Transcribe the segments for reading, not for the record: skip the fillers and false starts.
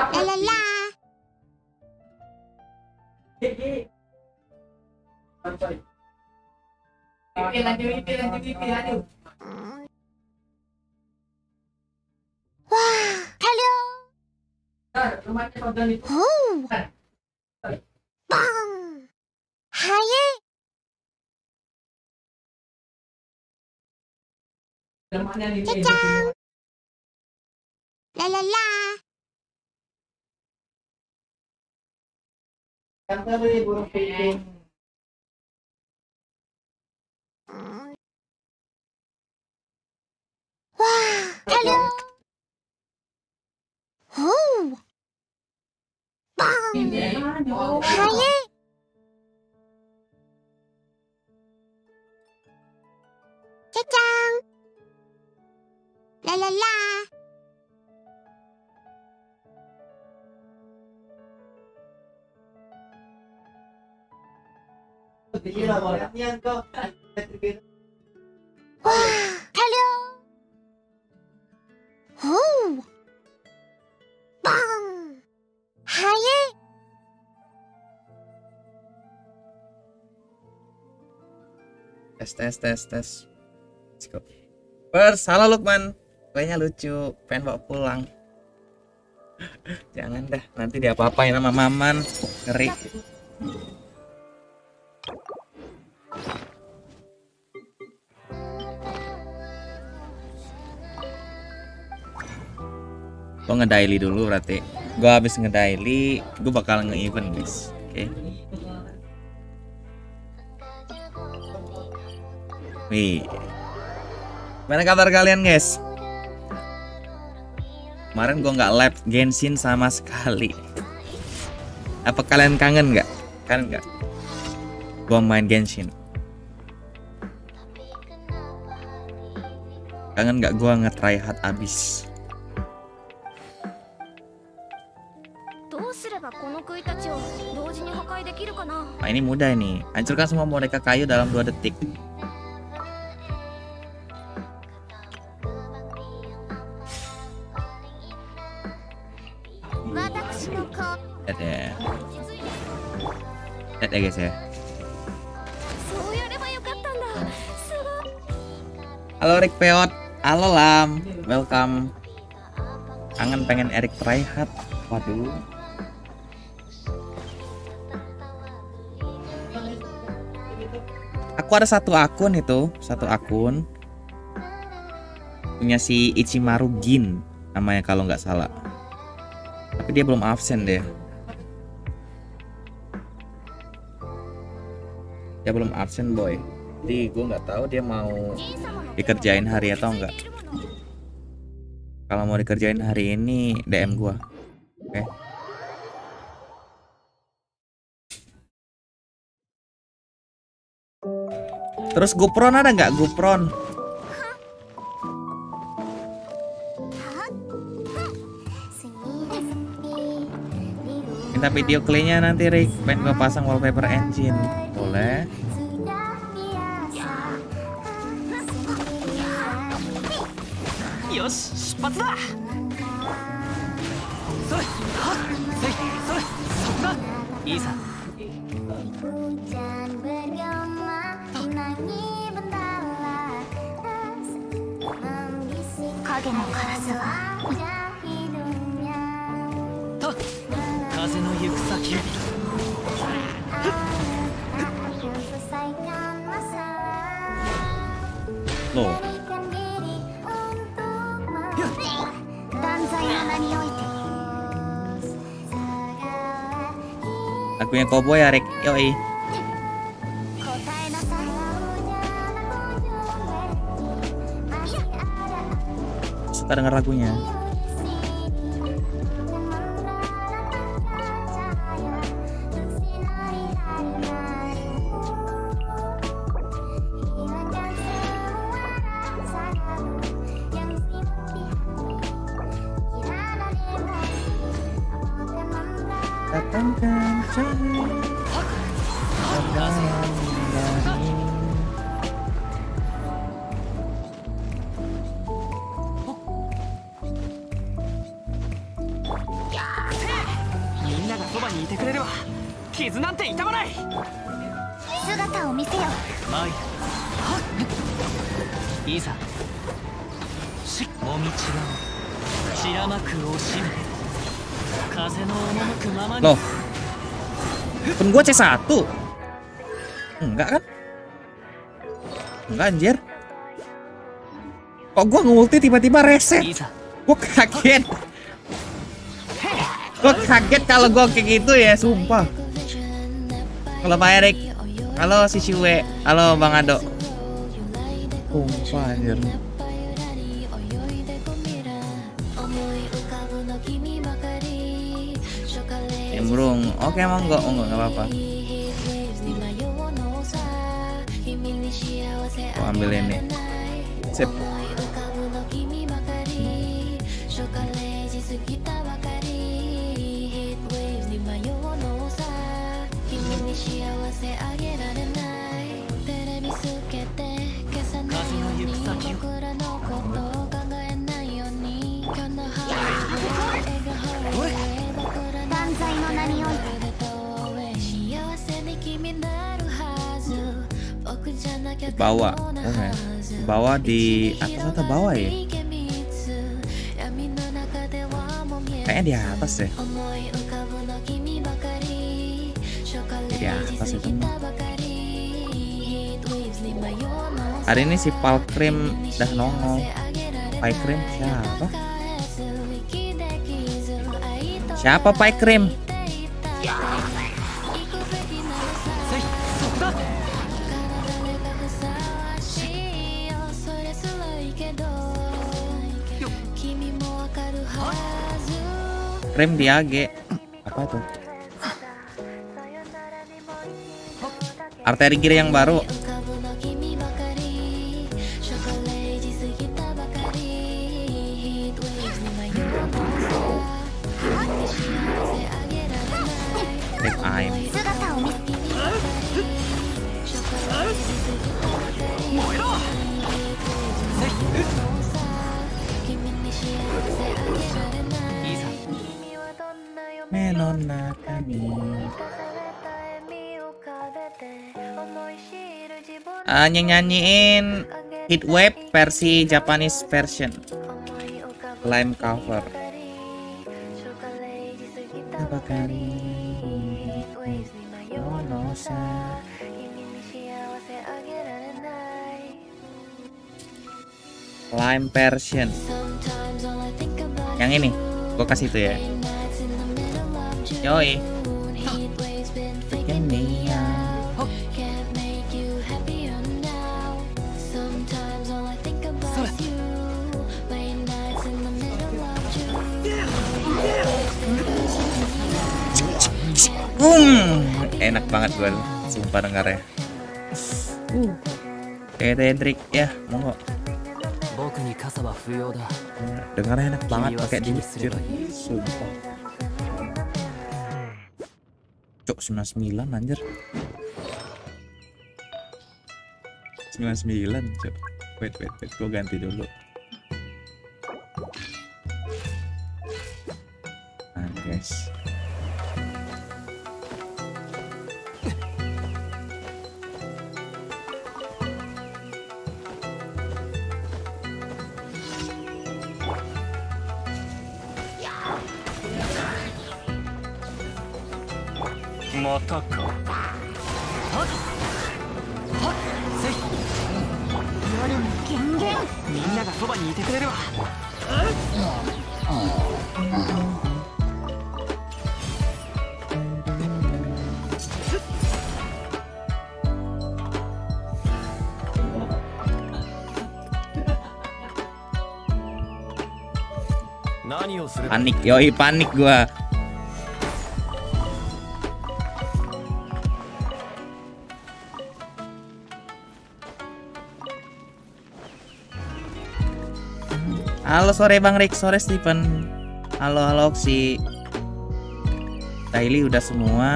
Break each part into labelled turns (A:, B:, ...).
A: La la la. Wah, halo. Oh, bang. Haye. Cacang. La la la. Wah, halo. Oh, bang. Haye. Cacang. La la la. Wah, halo. Oh, bang. Haye.
B: Tes. Let's go. First, halo Lukman. Kayaknya lucu, pengen bawa pulang. Jangan dah, nanti dia apa-apain sama Maman. Ngeri. Lo ngedaily dulu berarti. Gue habis ngedaily, gue bakal nge-event guys. Oke. Wih. Gimana kabar kalian guys? Kemarin gue nggak live Genshin sama sekali. Apa kalian kangen nggak? Kangen nggak? Gue main Genshin. Kangen nggak gue nge-try hard abis? Nah, ini mudah ini. Hancurkan semua boneka kayu dalam 2 detik. Lihat ya guys ya. Halo Rick Peot. Halo Lam. Welcome. Kangen pengen Erik tryhard. Waduh. Aku ada satu akun itu, punya si Ichimaru Gin namanya kalau nggak salah. Tapi dia belum absen deh. Dia belum absen boy. Jadi gue nggak tahu dia mau dikerjain hari atau enggak. Kalau mau dikerjain hari ini DM gue. Oke. Terus Gupron ada nggak Gupron? Minta video claynya nanti Rick. Pengen gue pasang wallpaper engine. Boleh.
C: Yosh, 出発だ。それ、はっ、せい、それ、そこだ。いいさ。 風の行く先へ。
B: Loh. Lagunya Cowboy ya Rick. Yoi. Suka denger lagunya. Datangkan cahaya dari
C: そばにいてくれれば傷なんて痛まない。
A: 姿を見せよ。
C: 参る。はっ。いざ。もみちが散らまく惜しみ。風の赴くままに。
B: Loh, pun gua C1. Enggak kan? Enggak anjir. Kok gua nge-ulti tiba-tiba reset? Gua kaget. Gua kaget kalau gua kayak gitu ya, sumpah. Kalau Pak Erik, halo si Shue, halo Bang Ado. Sumpah anjir. Embrung, oke emang enggak apa-apa. Gua ambil ini. Sip. Bawah, bawah di atas atau bawah ya? Kayaknya di atas deh. Di atas itu. Hari ini si Palkrim udah nongol. Palkrim siapa? Siapa Palkrim? Krim di AG. Apa tuh? Arteri kiri yang baru. Take aim. Menona kami. Nyanyiin Heatwave versi Japanese version. Lime cover. Lime version. Yang ini, gua kasih itu ya. Yoi. Enak banget gue, sumpah dengarnya. Tedrik ya, monggo. Dengarnya enak banget pakai diusir. Sumpah. Cok 99 anjir. 99 cok. Wait, gue ganti dulu. Nah guys.
C: Mataka. Hat. Hat. Sei.
A: 夜の権限。
C: みんながそばにいてくれれば。
B: Panik, yoi panik gua. Halo sore Bang Rick, sore Stephen. Halo Oksi. Daily udah semua.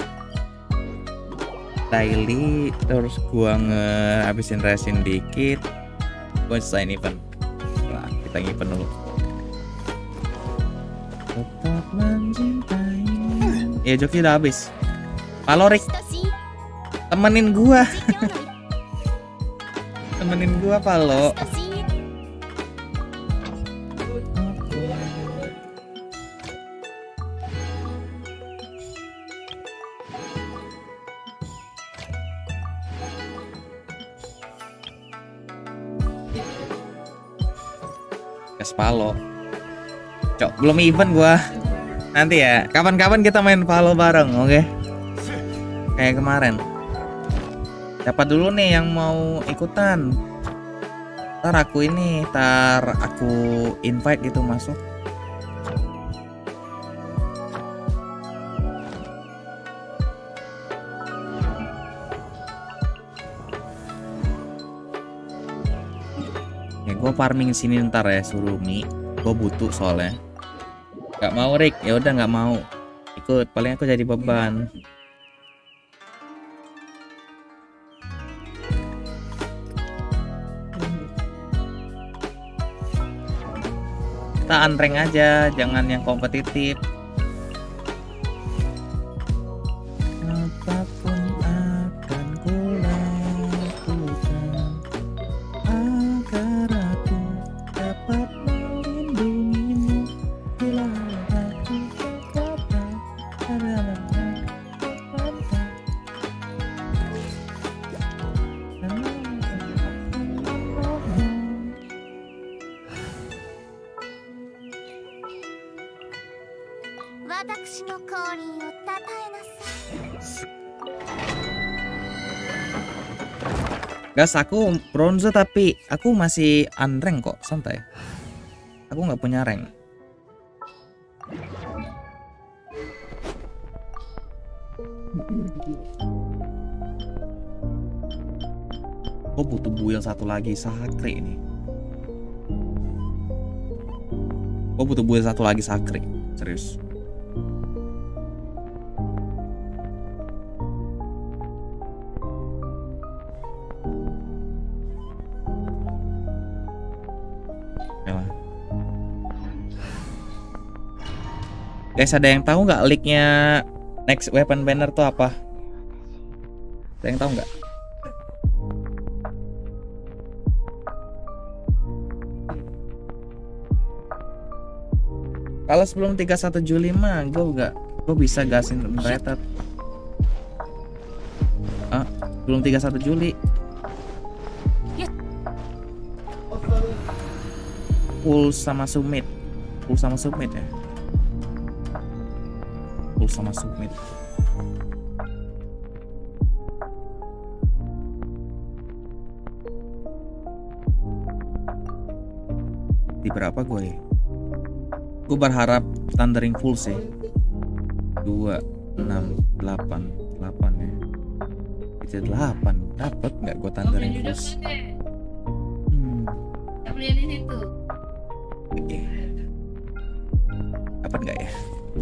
B: Daily terus gua ngehabisin resin dikit. Gua selesai event. Nah, kita event dulu. Tetap mencintai. Ya joki udah habis. Halo Rick,
A: 親しい
B: temenin gua.
A: 実況の
B: Temenin gua Palo.
A: 親しい
B: Gas Palo. Cok, belum event gua. Nanti ya, kapan-kapan kita main Palo bareng, oke? Kayak kemarin. Siapa dulu nih yang mau ikutan? Ntar aku invite gitu masuk. Ya gue farming sini ntar ya, Surumi. Gue butuh soalnya. Gak mau Rick, ya udah nggak mau. Ikut, paling aku jadi beban. Kita unrank aja, jangan yang kompetitif. Apapun akan kulakukan agar aku dapat melindungimu bila aku kekal adalah Gas, aku bronze tapi aku masih unrank kok, santai. Aku nggak punya rank. Gue butuh build satu lagi, Sakri ini. Gue butuh build satu lagi, Sakri, serius. Guys, ada yang tahu nggak leaknya next weapon banner tuh apa? Ada yang tahu nggak? Kalau sebelum 31 Juli mah gue bisa gasin Unrated. Belum 31 Juli. Full sama summit ya. Sama submit. Di berapa gue ya? Gue berharap thundering full sih. 2, 6, 8 ya. Itu 8. Dapat nggak gue thundering full? Oke. Dapat nggak ya?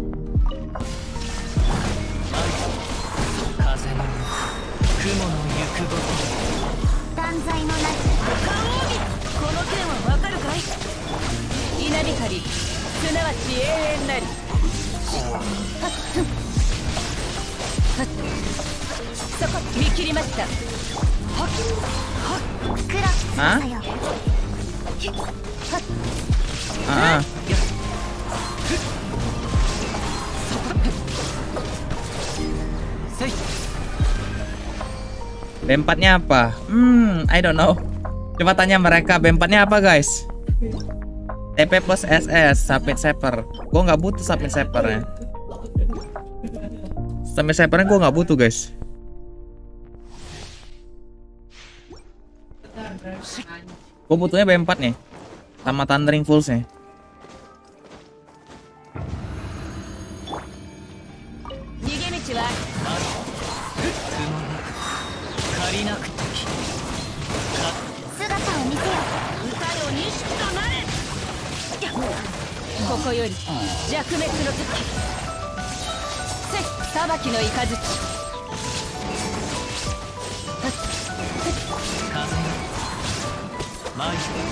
C: 雲の行くごと
A: 断罪のない
D: この剣はわかるかい？稲光、すなわち永遠なり。そこ見切りました。
A: 黒き翼よ。
B: B4-nya apa? I don't know. Coba tanya mereka B4-nya apa, guys? TP plus SS, Sapit Saper. Gue nggak butuh Sapit Sapernya. Sapit Sapernya gue nggak butuh, guys. Gue butuhnya B4 nih, sama Thundering Pulse-nya.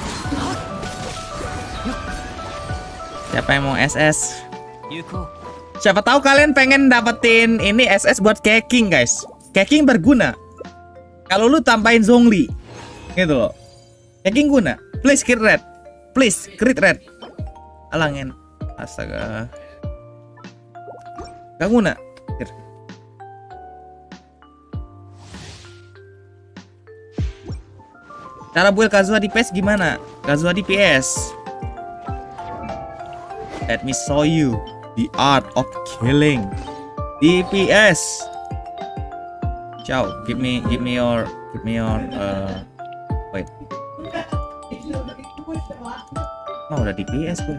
B: Siapa yang mau SS? Siapa tahu kalian pengen dapetin ini SS buat Keqing guys. Keqing berguna. Kalau lu tambahin Zhongli, gitu loh. Keqing guna. Please crit red. Please crit red. Alangin. Astaga. Gak guna. Cara build Kazuha di PS gimana? Kazuha di PS. Let me show you the art of killing. DPS. Ciao, give me your wait. Oh, udah DPS gue.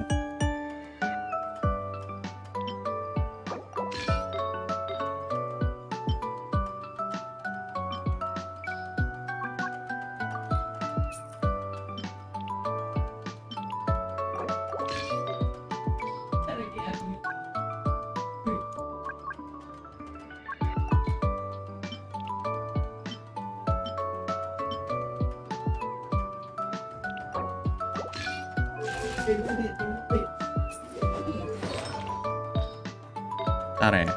B: Bentar ya.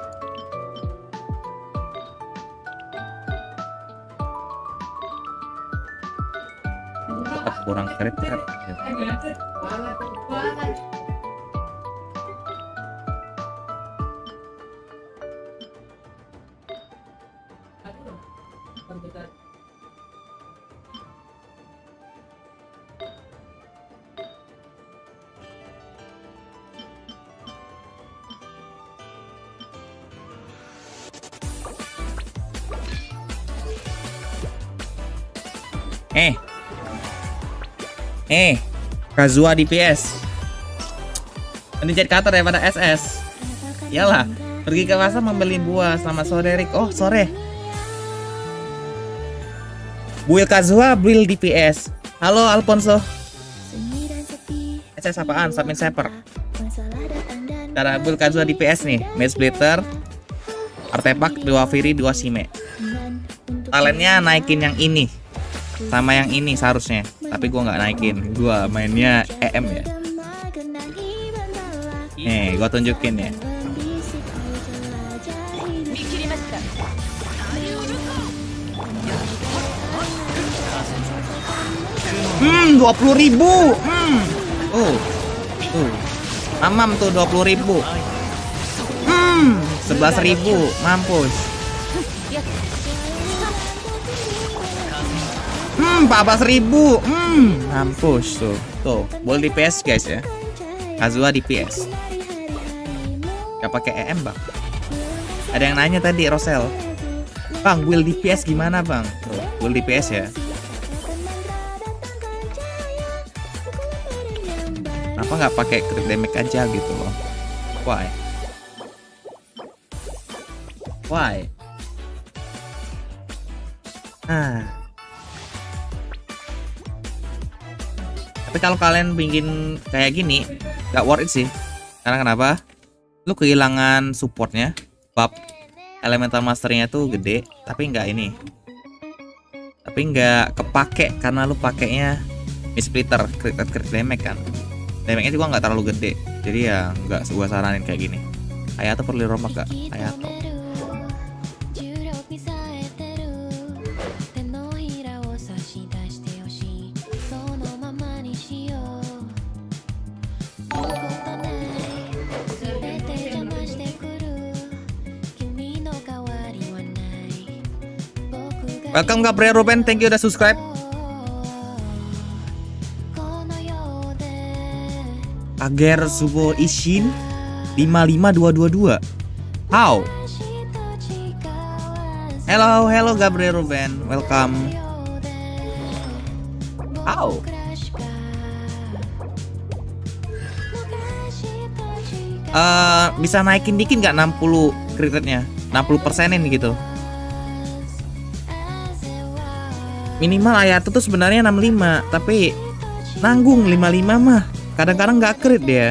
B: Tetap kurang keren. Kazuha DPS. Mending jadi cutter daripada SS. Iyalah, pergi ke pasar membeli buah. Selamat sore Rick. Oh sore. Build Kazuha, build DPS. Halo Alfonso. SS apaan? Submin Saper. Cara build Kazuha DPS nih. Mage Splitter, artefak 2 Fury 2 Shime. Talentnya naikin yang ini sama yang ini seharusnya, tapi gua nggak naikin. Gua mainnya EM ya. Nih, gua tunjukin ya. 20.000. Mamam tuh 20.000. 11.000. Mampus. 14.000. Mampus tuh. Tuh, boleh DPS guys ya. Kazuha DPS. Gak pakai EM bang. Ada yang nanya tadi Rosel. Bang, build DPS gimana bang? Tuh, build DPS ya. Kenapa nggak pakai crit damage aja gitu loh? Why? Why? Tapi kalau kalian pingin kayak gini, gak worth it sih. Karena kenapa? Lu kehilangan supportnya, buff elemental masternya tuh gede, tapi nggak ini. Tapi nggak kepake karena lu pakainya Mage Splitter, crit damage kan. Damage-nya juga nggak terlalu gede, jadi ya nggak gua saranin kayak gini. Hayato perlu rombak gak? Hayato. Welcome Gabriel Ruben, thank you udah subscribe. Ager Subo Ishin 55222. How? Hello Gabriel Ruben, welcome. How? Bisa naikin dikit nggak 60 crit rate-nya? 60%-in gitu. Minimal Hayato tuh sebenarnya 65, tapi nanggung 55 mah. Kadang-kadang nggak crit dia.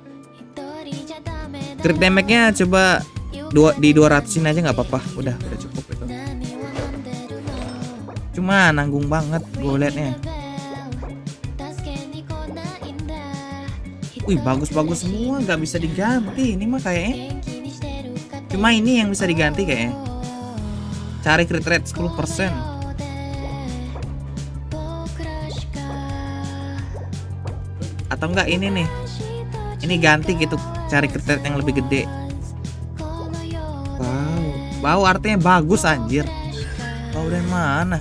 B: Crit damage-nya coba di 200-in aja nggak apa-apa. Udah cukup itu. Cuma nanggung banget gue liatnya. Wih, bagus-bagus semua, nggak bisa diganti. Ini mah kayaknya Cuma ini yang bisa diganti kayaknya. Cari crit rate 10%. Atau enggak ini nih. Ini ganti gitu, cari crit rate yang lebih gede. Wow. Wow artinya bagus anjir. Wow dari mana?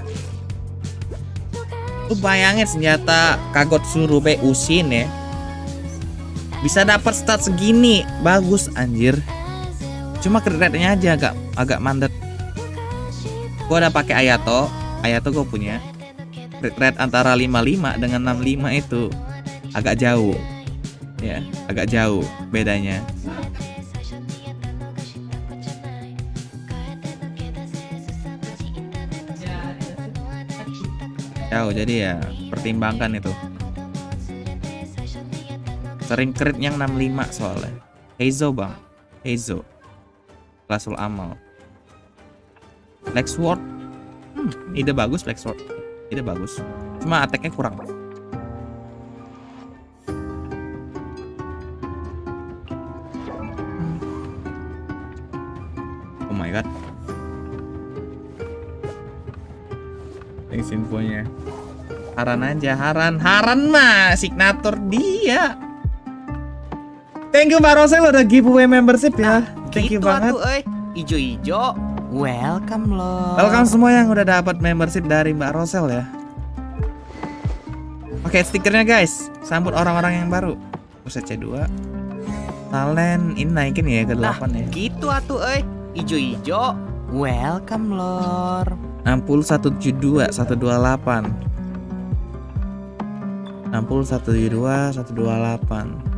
B: Lu bayangin senjata Kagot Tsurube Usin ya. Bisa dapat stat segini, bagus anjir. Cuma crit rate-nya aja agak mandet. Gua udah pakai Ayato gue punya. Crit rate antara 55 dengan 65 itu agak jauh. Ya, agak jauh bedanya. Jauh, jadi ya pertimbangkan itu. Sering crit yang 65 soalnya. Heizo bang, Heizo. Klasul amal. Black Sword. Ide bagus Black Sword. Ide bagus. Cuma attack-nya kurang. Oh my god. Thanks infonya. Haran aja, Haran mah signatur dia. Thank you Mbak Rosel udah giveaway membership ya. Thank you banget.
E: Ijo-ijo. Welcome loh.
B: Welcome semua yang udah dapat membership dari Mbak Rosel ya. Oke, stikernya guys. Sambut orang-orang yang baru. Buset C2. Talent ini naikin ya ke 8 ya.
E: Gitu atuh Ijo-ijo. Welcome lor.
B: 60 172 128. 60 172 128.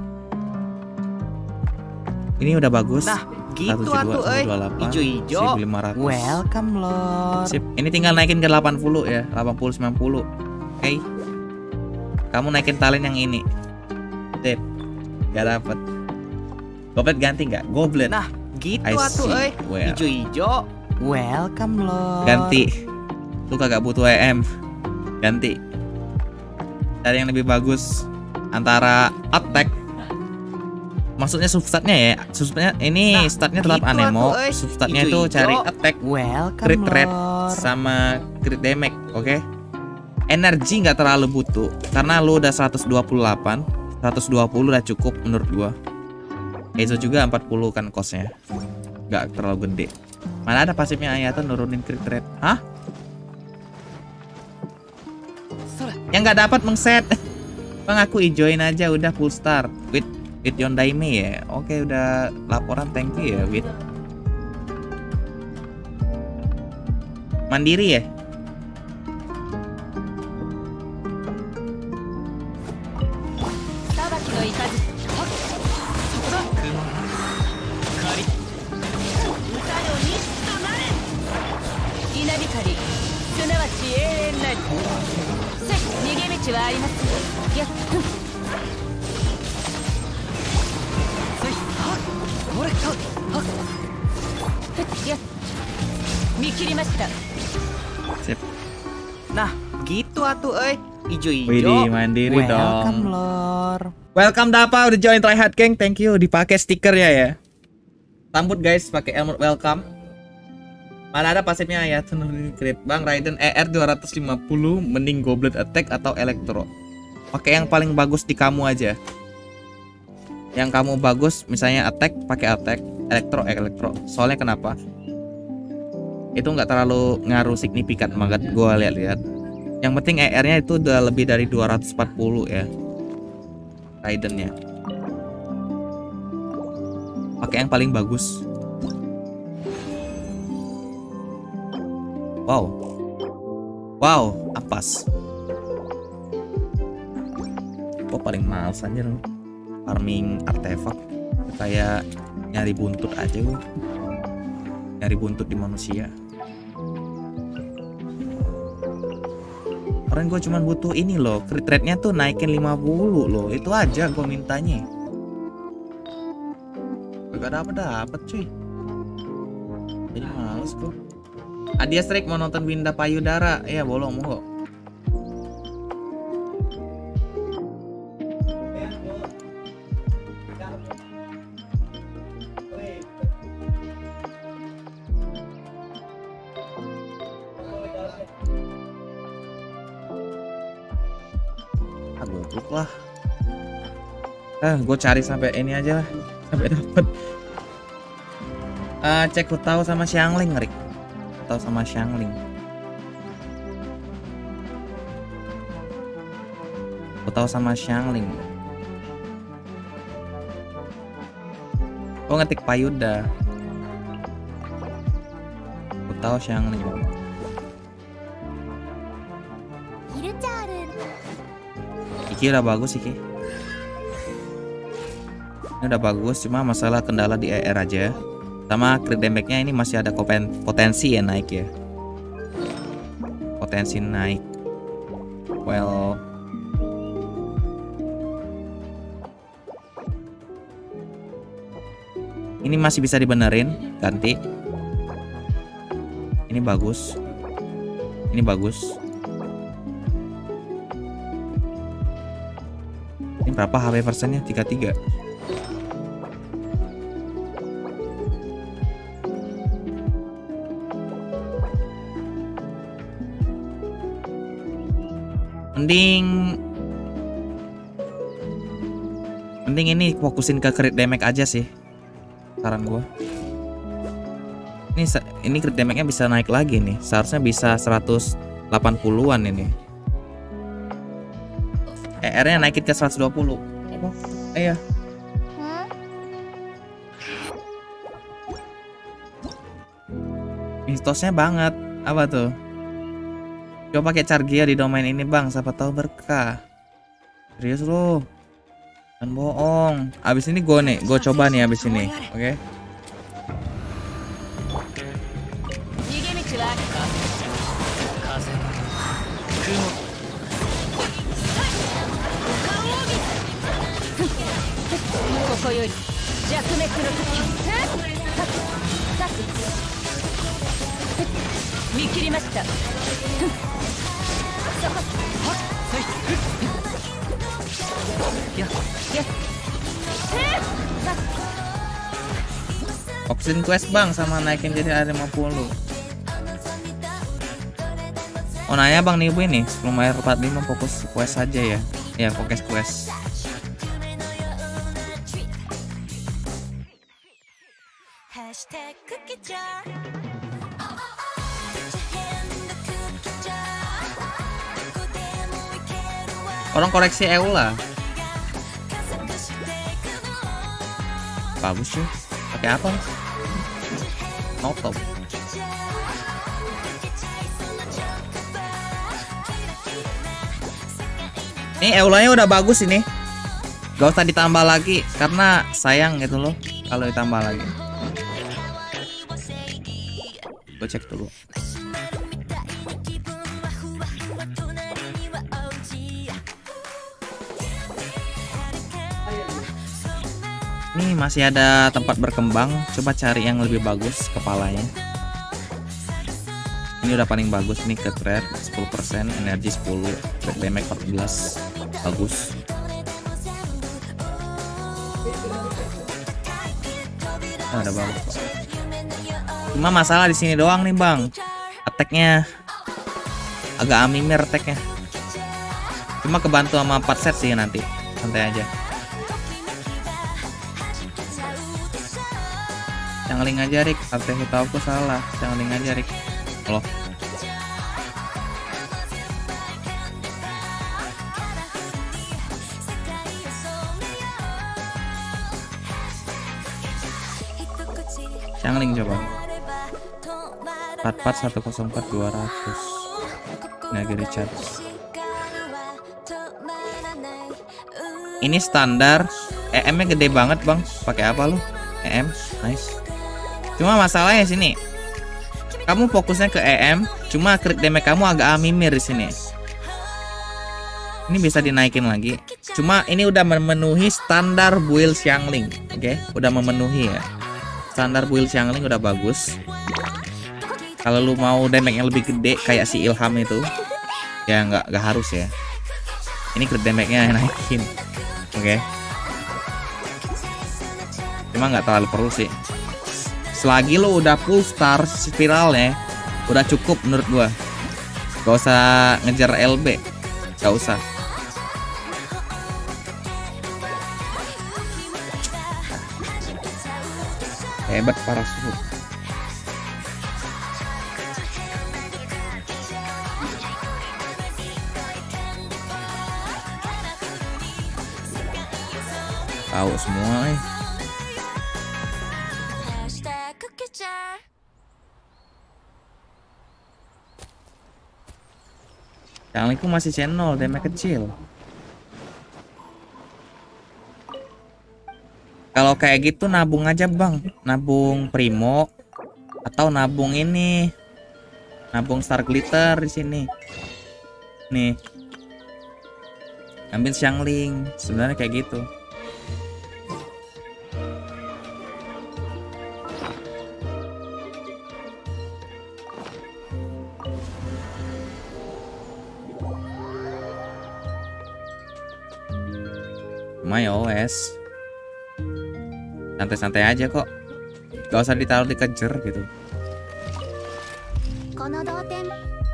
B: Ini udah bagus.
E: Nah, gitu atuh
B: 128
E: ijo-ijo.
B: 1500.
E: Welcome lor.
B: Sip. Ini tinggal naikin ke 80 ya, 80 90. Oke. Kamu naikin talent yang ini. Sip. Gak dapet. Goblet ganti nggak? Goblet.
E: Nah, gitu
B: I
E: atuh
B: see. Well.
E: Ijo-ijo. Welcome lor.
B: Ganti. Lu kagak butuh EM. Ganti. Cari yang lebih bagus antara attack. Maksudnya substatnya ya. Substatnya ini statnya tetap
E: gitu
B: anemo.
E: atuh,
B: Substatnya itu
E: ijo-ijo.
B: cari attack,
E: Welcome
B: crit rate
E: lor.
B: sama crit damage, oke? Energi nggak terlalu butuh karena lu udah 128. 120 udah cukup menurut gua. Heizo juga 40 kan costnya. Nggak terlalu gede. Mana ada pasifnya Ayato nurunin crit rate? Hah? Yang nggak dapat mengset. Bang aku ijoin aja udah full star with Yondaime ya. Oke udah laporan, thank you ya Wit. Mandiri ya. Sip.
E: Nah, gitu atuh ijo-ijo.
B: Widih, mandiri
E: Welcome
B: dong.
E: lor.
B: Welcome Dapa udah join Tryhard Gang, thank you. Dipakai stikernya ya. Sambut guys pakai emote welcome. Mana ada pasifnya ya, nurunin crit. Bang Raiden ER 250 mending Goblet Attack atau Elektro. Pakai yang paling bagus di kamu aja. Yang kamu bagus misalnya attack, pakai attack, elektro. Soalnya kenapa? Itu nggak terlalu ngaruh signifikan banget gua lihat-lihat. Yang penting ER-nya itu udah lebih dari 240 ya. Raidennya. Pakai yang paling bagus. Wow, ampas. Kok paling males anjir farming artefak. Kayak nyari buntut aja gue. Nyari buntut di manusia. Orang gue cuman butuh ini loh, crit rate-nya tuh naikin 50 loh. Itu aja gue mintanya. Gak dapet cuy. Jadi males kok. Adia Strik mau nonton Winda Payudara. Ya bolong monggo. goblok lah. Gue cari sampai ini aja lah, sampai dapet. Cek Hu Tao sama Xiangling, Rick. Hu Tao sama Xiangling. Hu Tao sama Xiangling. Gue ngetik Payuda. Hu Tao Xiangling. Iki udah bagus Iki. Ini udah bagus, cuma masalah kendala di ER aja. Sama crit damage-nya ini masih ada potensi ya naik ya. Potensi naik. Well, ini masih bisa dibenerin, ganti. Ini bagus. Ini bagus. Ini berapa HP persennya? 33. Mending ini fokusin ke crit damage aja sih, saran gua. Ini crit damage-nya bisa naik lagi nih, seharusnya bisa 180-an ini. ER-nya naikin ke 120. Iya. Mistosnya banget. Apa tuh? Coba pakai Chargia di domain ini bang, siapa tahu berkah. Serius lu? Dan bohong. Abis ini gue coba nih abis ini, oke? Oxin quest bang sama naikin jadi R50. Oh nanya bang nih ibu ini sebelum air 45 fokus quest saja ya. Ya fokus quest. Orang koreksi Eula. Bagus sih. Pakai apa? Notop. Ini Eulanya udah bagus ini. Gak usah ditambah lagi karena sayang gitu loh kalau ditambah lagi. Gue cek dulu. Ini masih ada tempat berkembang. Coba cari yang lebih bagus kepalanya. Ini udah paling bagus nih, ke rare 10%, energi 10, crit damage 14. Bagus. Ada bagus kok. Cuma masalah di sini doang nih, Bang. Attack-nya agak amimir attack-nya. Cuma kebantu sama 4 set sih nanti. Santai aja. Xiangling aja Rick, artinya kita aku salah. Xiangling aja Rick. Loh. Xiangling coba. 44 104 200. Nagi recharge. Ini standar. EM-nya gede banget, Bang. Pakai apa lu? EM, nice. Cuma masalahnya sini, kamu fokusnya ke EM, cuma crit damage kamu agak amimir di sini. Ini bisa dinaikin lagi. Cuma ini udah memenuhi standar build Xiangling, oke? Udah memenuhi ya. Standar build Xiangling udah bagus. Kalau lu mau damage yang lebih gede kayak si Ilham itu, ya nggak harus ya. Ini crit damage-nya naikin, oke? Cuma nggak terlalu perlu sih. Selagi lo udah full star spiralnya, udah cukup menurut gua. Gak usah ngejar LB, gak usah. Hebat para suhu. Tahu semua eh. Yang masih channel, damage kecil. Kalau kayak gitu nabung aja bang, nabung Primo atau nabung ini, nabung Star Glitter di sini. Nih, ambil Xiangling, sebenarnya kayak gitu. Lumayan OS. Santai-santai aja kok, gak usah ditaruh dikejar gitu.
A: この同点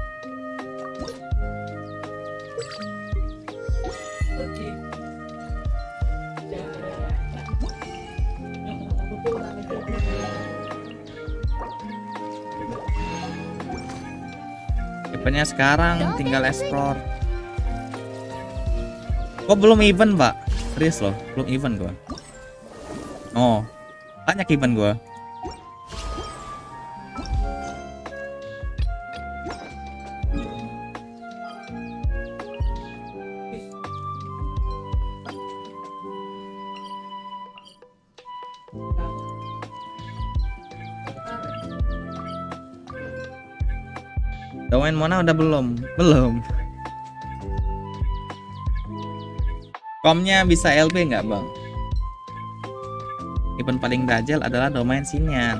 B: Eventnya sekarang tinggal explore. Kok belum event pak? Serius loh, belum event gua. Oh, banyak event gua. Domain Mona udah belum? Belum. Komnya bisa LB nggak bang? Event paling dajal adalah domain Xinyan.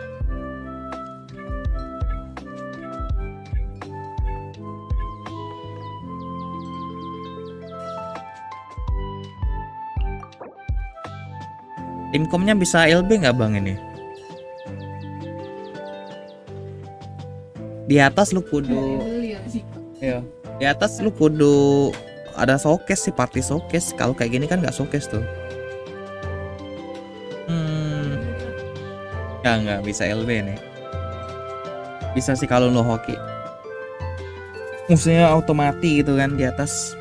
B: Timkomnya bisa LB nggak bang ini? Di atas lu kudu, iya. Di atas lu kudu ada showcase sih, party showcase. Kalau kayak gini kan nggak showcase tuh. Nggak bisa LB nih. Bisa sih kalau lo hoki. Musuhnya otomati gitu kan di atas.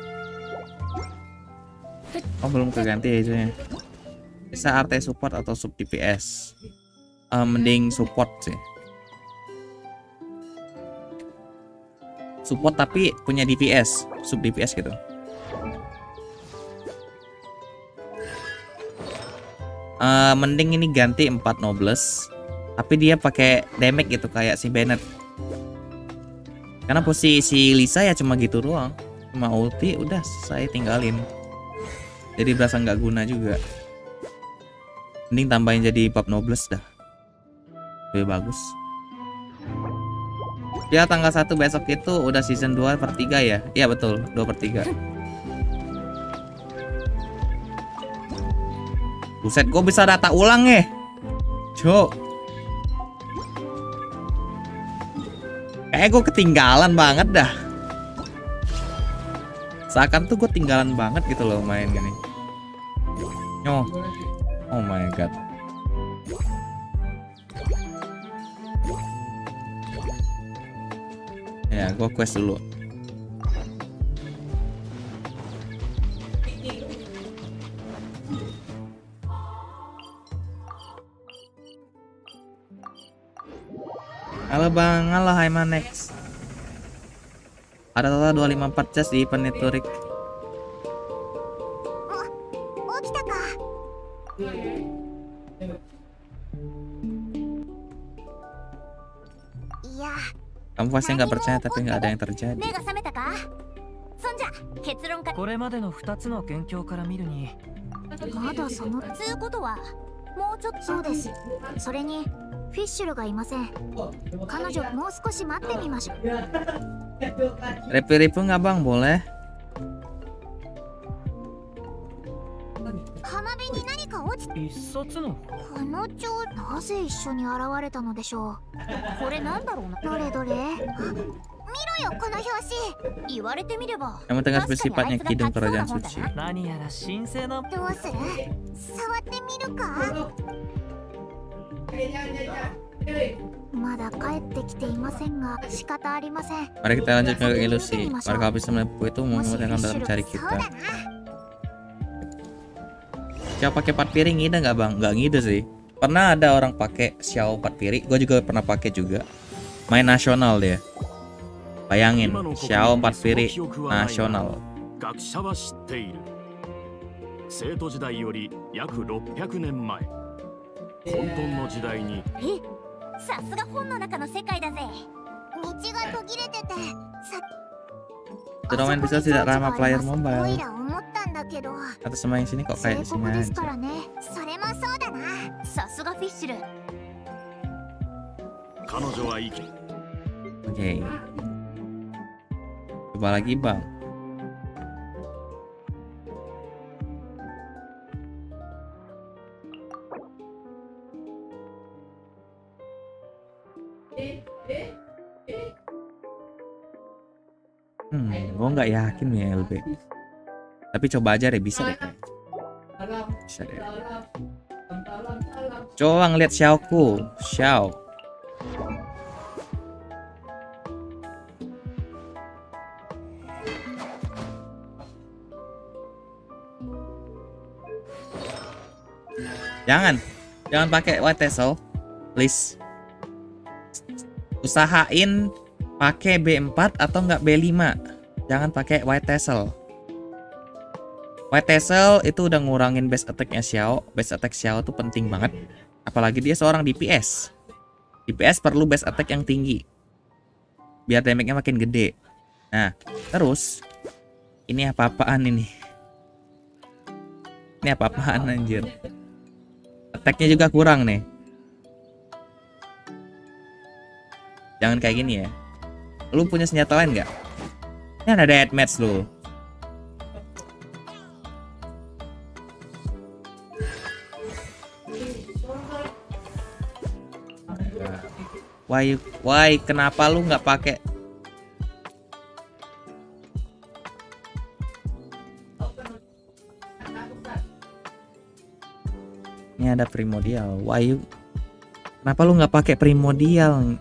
B: Oh belum keganti ya itunya. Bisa RT support atau sub DPS. Mending support sih. Support tapi punya DPS, sub DPS gitu. Mending ini ganti 4 nobles, tapi dia pakai damage gitu kayak si Bennett. Karena posisi Lisa ya cuma gitu doang, cuma ulti udah saya tinggalin. Jadi berasa nggak guna juga. Mending tambahin jadi 4 nobles dah, lebih bagus. Ya tanggal 1 besok itu udah season 2/3 ya? Iya betul, 2/3. Buset, gue bisa data ulang ya? Cok. Kayak gue ketinggalan banget dah. Seakan tuh gue tinggalan banget gitu loh main gini. Oh my god. Ya, gue quest dulu. Halo bang, halo Hymanex. Ada total 254 chest di event Turik.
A: 起きたか いや
B: Kamu pasti nggak percaya tapi nggak ada yang terjadi.
A: 目が覚めたかそんじゃ結論から
C: これまでの2つの元凶から見るに
A: まだそのつうことはもうちょっとそうです。それにフィッシュルがいません。彼女もう少し待ってみましょう。
B: Repi-repi nggak bang? Boleh.
A: 浜辺に何か落ち
C: 一冊の
A: 彼女なぜ一緒に現れたのでしょう。これなんだろうな。どれどれ。見ろよこの表紙。言われてみれば。
B: Kamu tengah bersifatnya kidung kerajaan suci.
C: 何やら神聖な
A: どうする？触ってみるか？ まだ帰ってきていませんが仕方ありません。
B: Mari kita lanjut ke ilusi. Mereka habis menipu itu menggunakan dalam mencari kita. Siapa pakai 4 piring ngide nggak bang? Nggak ngide sih. Pernah ada orang pakai Xiao 4 piring. Gue juga pernah pakai juga. Main nasional dia. Bayangin Xiao 4 piring nasional.
F: 生徒時代より約600年前混沌の時代に
A: さすが本の中の世界だぜ。道が途切れてて
B: Turnamen bisa tidak ramah player mobile.
A: オイラ思ったんだけど
B: Atau sama yang sini kok kayak di
A: 聖
B: sini
A: 国です
B: aja.
A: からね。それもそうだな。さすがフィッシュル。
F: 彼女は生き
B: Oke. Coba lagi bang. Gue nggak yakin nih LB. Tapi coba aja deh, bisa deh. Bisa deh. Coba ngeliat Xiaoku, Xiao. Jangan pakai white tassel, please. Usahain pakai B4 atau enggak B5. Jangan pakai white tassel. White tassel itu udah ngurangin base attack-nya Xiao. Base attack Xiao tuh penting banget. Apalagi dia seorang DPS. DPS perlu base attack yang tinggi. Biar damage-nya makin gede. Nah, terus ini apa-apaan ini? Ini apa-apaan anjir? Attack-nya juga kurang nih. Jangan kayak gini ya. Lu punya senjata lain nggak? Ini ada deathmatch lu. Why? Kenapa lu nggak pakai? Ini ada primordial. Why? Kenapa lu nggak pakai primordial?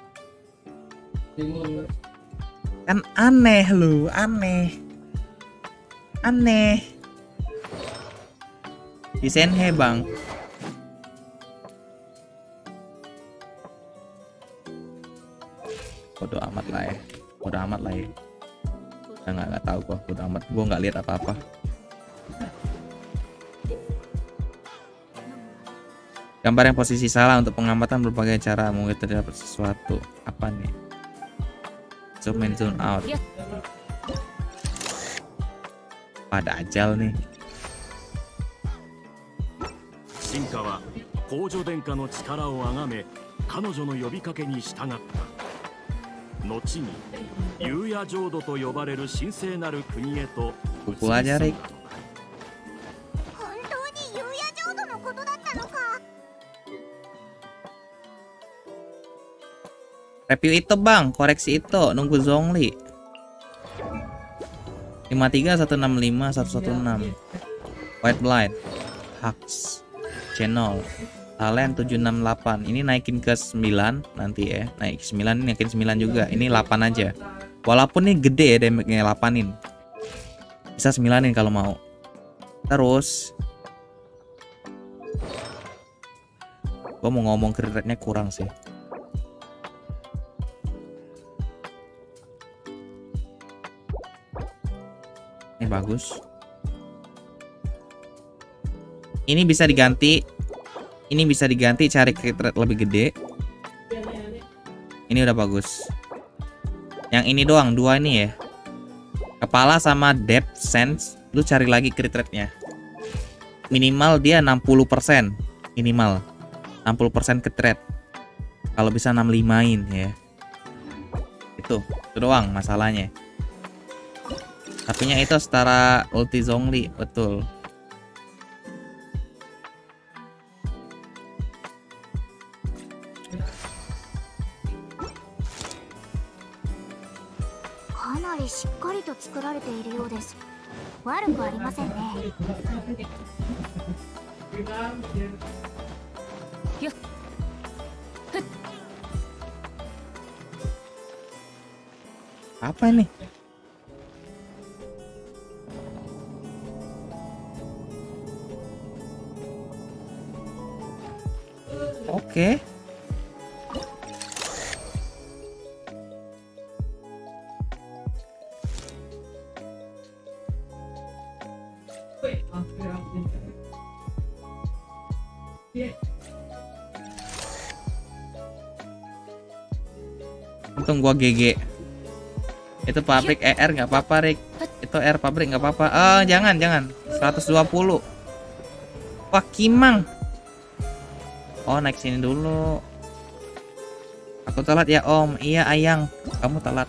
B: Kan aneh lu, aneh. Disenhe bang. Bodo amat lah ya. Nggak tahu gua. Bodo amat. Gua nggak lihat apa-apa. Gambar yang posisi salah untuk pengamatan berbagai cara mungkin terdapat sesuatu. Apa nih? Zoom in, zoom out. Pada ajal nih.
F: 進化は公女殿下の力をあがめ彼女の呼びかけに従った。後に幽夜浄土と呼ばれる神聖なる国へと移り
B: Pukul aja Rick.
A: 本当に幽夜浄土のことだったのか。
B: Review itu bang, koreksi itu, nunggu Zhongli. 53165 116 White Blind Hux Channel Talent 768. Ini naikin ke 9 nanti ya. Naik 9, ini naikin 9 juga. Ini 8 aja. Walaupun ini gede ya damage-nya 8-in. Bisa 9-in kalau mau. Terus gua mau ngomong crit rate-nya kurang sih. Ini bagus. Ini bisa diganti. Ini bisa diganti cari crit rate lebih gede. Ini udah bagus. Yang ini doang, 2 ini ya. Kepala sama depth sense, lu cari lagi crit rate-nya. Minimal dia 60%. Minimal 60% crit rate. Kalau bisa 65-in ya. Itu doang masalahnya. Tapinya itu setara ulti Zhongli, betul.
A: Kanari しっかりと作られているようです。悪くありませんね。
B: Apa ini? Oke. Untung gua GG. Itu pabrik ER nggak apa-apa, Rick. Itu R pabrik nggak apa-apa. Jangan. 120. Wah, Kimang. Oh, naik sini dulu. Aku telat ya, Om. Iya, Ayang. Kamu telat.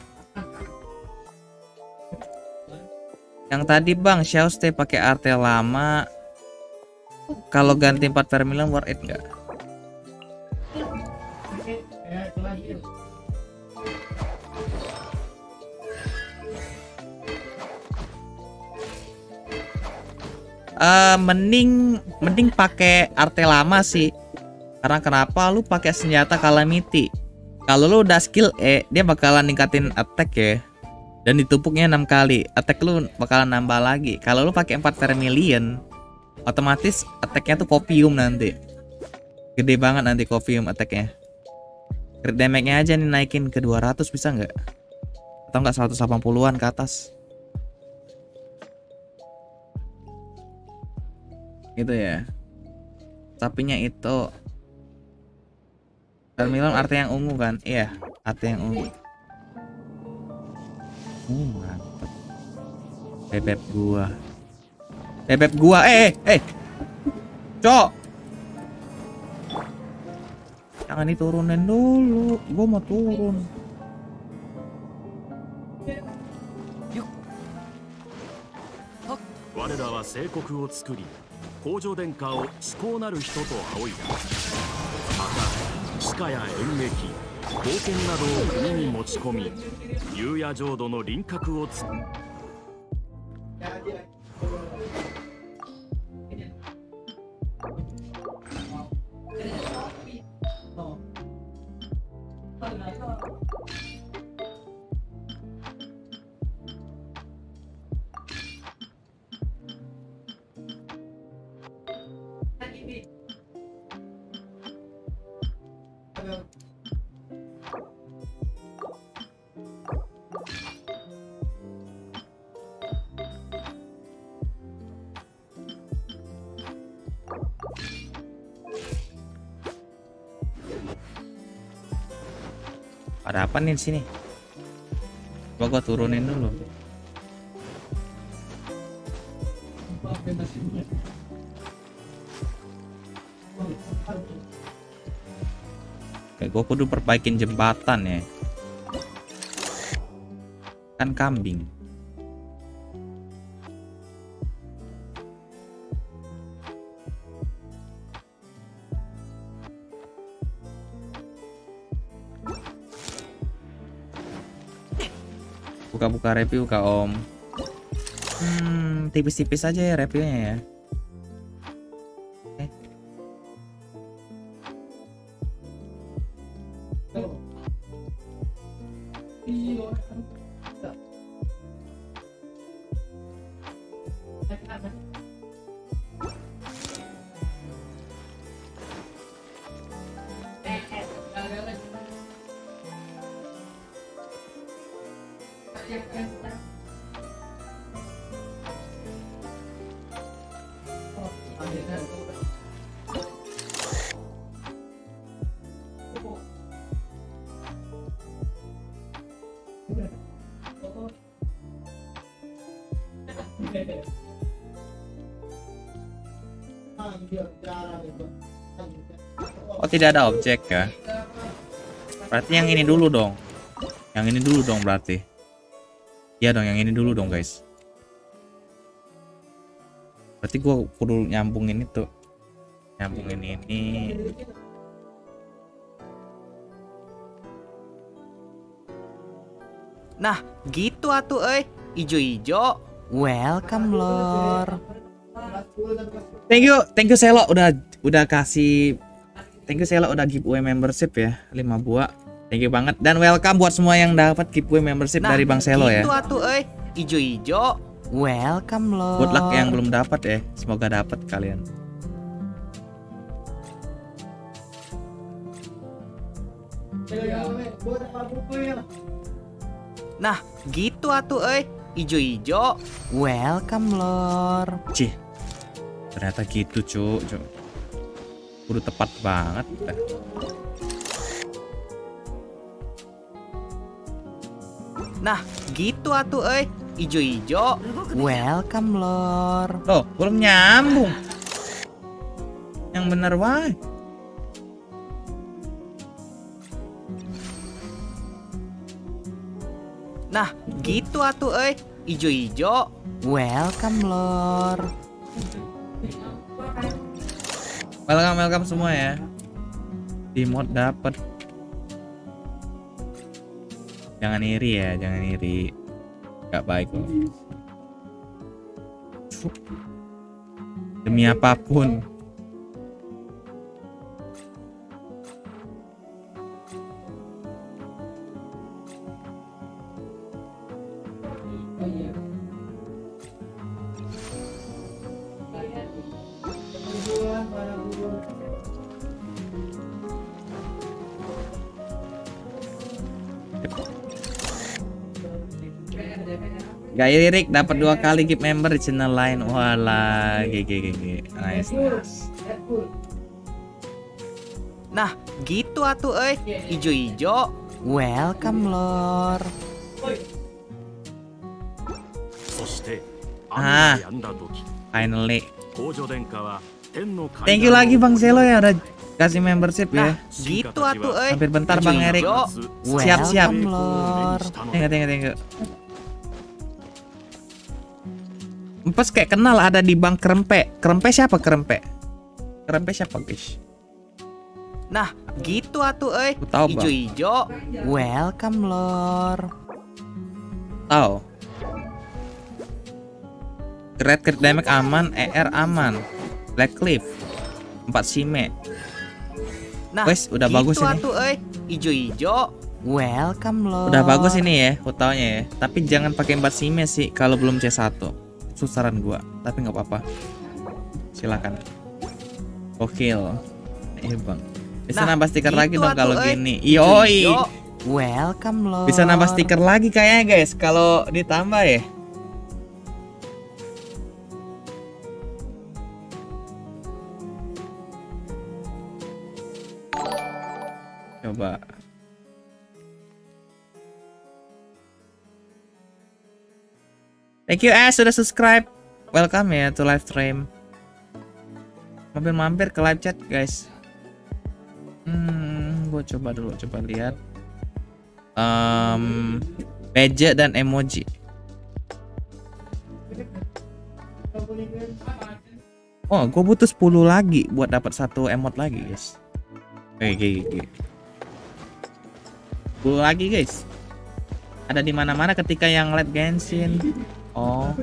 B: Yang tadi, Bang, Xiaoste pakai artel lama. Kalau ganti 4 vermilion worth it nggak? Mending pakai artel lama sih. Karena kenapa? Lu pakai senjata calamity. Kalau lu udah skill E, dia bakalan ningkatin attack ya. Dan ditumpuknya 6 kali. Attack lu bakalan nambah lagi. Kalau lu pakai 4 vermilion, otomatis attacknya tuh copium nanti. Gede banget nanti copium attacknya. Crit damage-nya aja nih naikin ke 200 bisa nggak? Atau nggak 180-an ke atas? Gitu ya. Sapinya itu vermilion arti yang ungu kan? Iya, arti yang ungu. Mantap. Bebek gua. Cok. Jangan diturunin dulu. Gua mau turun.
F: 我らは聖国を作り、工場殿下を至高なる人と仰いだ。また地下や演劇、冒険などを国に持ち込み、優也浄土の輪郭をつ
B: Ada apa nih di sini? Coba gua turunin dulu. Kayak gua kudu perbaikin jembatan ya. Kan kambing. Buka-buka review Kak Om. Tipis-tipis aja ya reviewnya ya. Oh, tidak ada objek ya. Berarti yang ini dulu dong. Yang ini dulu dong berarti. Iya dong, yang ini dulu dong guys. Berarti gua kudu nyambungin itu. Nyambungin ini.
E: Nah, gitu atuh ijo-ijo. Welcome, Lor.
B: Thank you Selo udah kasih. Thank you Selo udah giveaway membership ya, 5 buah. Thank you banget dan welcome buat semua yang dapat giveaway membership dari Bang Selo ya.
E: Gitu atuh euy, ijo-ijo. Welcome Lord.
B: Good luck yang belum dapat ya. Semoga dapat kalian.
E: Nah, gitu atuh euy, ijo-ijo. Welcome Lord.
B: Cih. Ternyata gitu, Cuk. Udah tepat banget.
E: Nah, gitu atuh euy, ijo-ijo. Welcome Lord.
B: Loh, belum nyambung. Yang bener wae.
E: Nah, gitu atuh euy, ijo-ijo. Welcome Lord.
B: Welcome semua ya. Di mod dapat. Jangan iri ya, jangan iri. Gak baik loh. Demi apapun. Gak lirik dapat 2 kali gift member di channel lain. Walah, GG. Nice.
E: Nah, gitu atuh euy, ijo-ijo. Welcome Lord.
B: Finally. Thank you lagi Bang Selo ya udah kasih membership ya.
E: Gitu atuh euy.
B: Hampir bentar Bang Erik. Siap-siap.
E: Welcome Lord.
B: Thank you. Empes kayak kenal ada di Bang Krempe. Krempe siapa Krempe? Krempe siapa guys?
E: Nah, gitu atuh euy,
B: Tahu Bang.
E: ijo-ijo. Welcome Lord.
B: Tahu. Great Damage aman, ER aman. Black Cliff 4 sime.
E: Nah,
B: Wes, udah
E: gitu
B: bagus ini.
E: atuh euy, ijo-ijo. Welcome Lord.
B: Udah bagus ini ya fotonya ya. Tapi jangan pakai 4 sime sih kalau belum C1. Itu saran gua, tapi nggak apa-apa. Silakan. Gokil. Bang. Bisa nambah stiker lagi
E: gitu
B: dong kalau
E: atuh, euy.
B: gini. Yoi.
E: Ijo-ijo. Welcome Lord.
B: Bisa nambah stiker lagi kayaknya guys kalau ditambah ya. Coba. Thank you sudah subscribe. Welcome ya to live stream. Mampir-mampir ke live chat guys. Gue coba lihat. Badge dan emoji. Oh, gue butuh 10 lagi buat dapat 1 emot lagi guys. Oke. 10 lagi guys. Ada di mana-mana ketika yang live Genshin. Oh.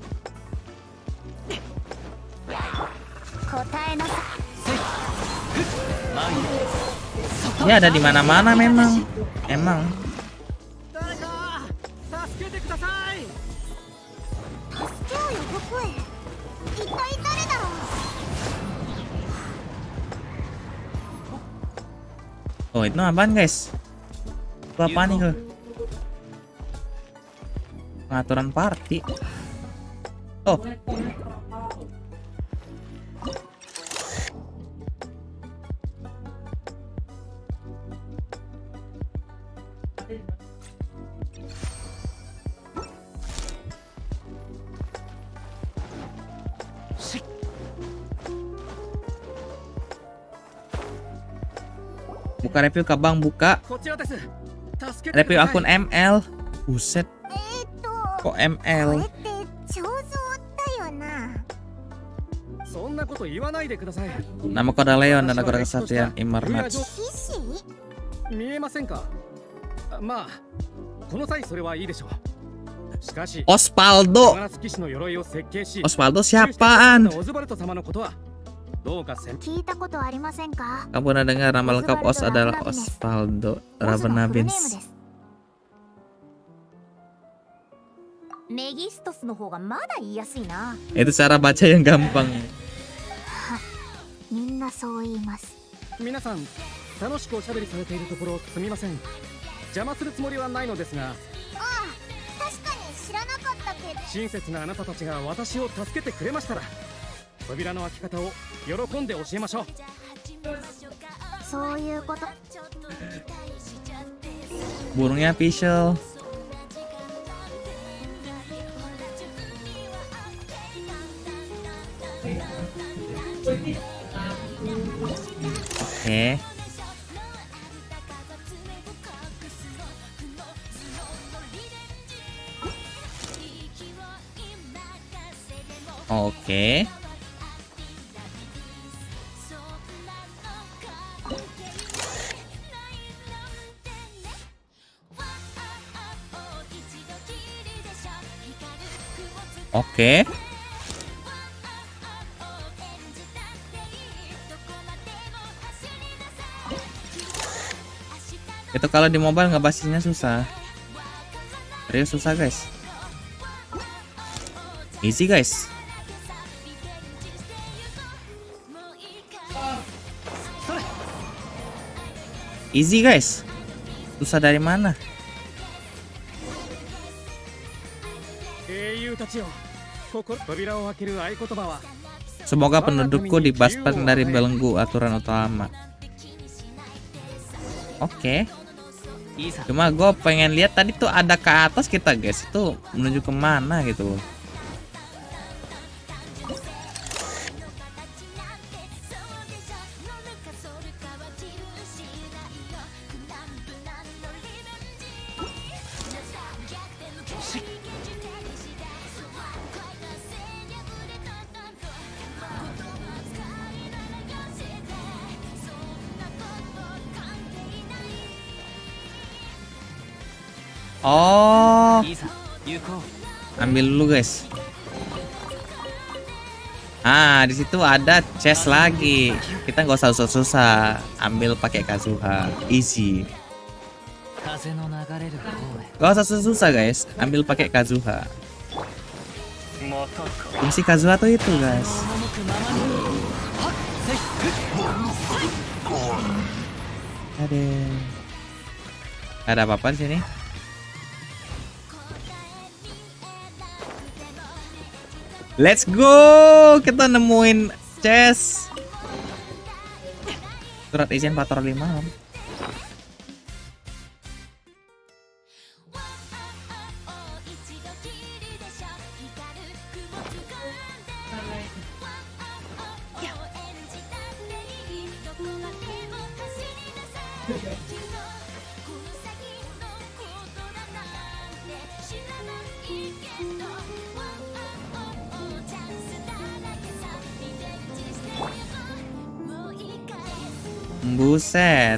B: Ya ada di mana-mana memang. Emang. Oh, itu apaan guys? Itu apaan nih? Pengaturan party. Oh. Buka review ke Bang, buka review akun ML. Buset. Kok ML? Nama kode Leon dan kode kesaktian Imarnats. Osvaldo. Osvaldo siapaan?
F: どうか先
A: 聞いたことありませんか？
B: Kamu pernah dengar nama lengkap Os adalah Osvaldo
A: ボスのフルネームで
B: Ravenabins?
A: す。メギストスの方がまだ言いやすいな。
B: Itu cara baca yang gampang.
A: みんなそう言います。
F: 皆さん楽しくおしゃべりされているところすみません。邪魔するつもりはないのですが、
A: ああ、確かに知らなかったけど。
F: 親切なあなたたちが私を助けてくれましたら、扉の開き方を喜んで教えましょう。
A: そういうこと。
B: Burungnya Pichel. Oke. Oke. Oke. Itu kalau di mobile ngebasisnya susah. Serius susah guys. Easy guys. Easy guys. Susah dari mana? Semoga pendudukku dibebaskan dari belenggu aturan utama. Oke. Cuma gue pengen lihat tadi tuh ada ke atas kita guys. Itu menuju kemana gitu loh. Oh, ambil dulu guys. Ah, di situ ada chest lagi. Kita nggak usah susah-susah. Ambil pakai Kazuha, easy. Gak usah susah-susah guys. Ambil pakai Kazuha. Fungsi Kazuha tuh itu guys. Ada apa-apa di sini? Let's go, kita nemuin chest. Surat izin patroli malam. Buset.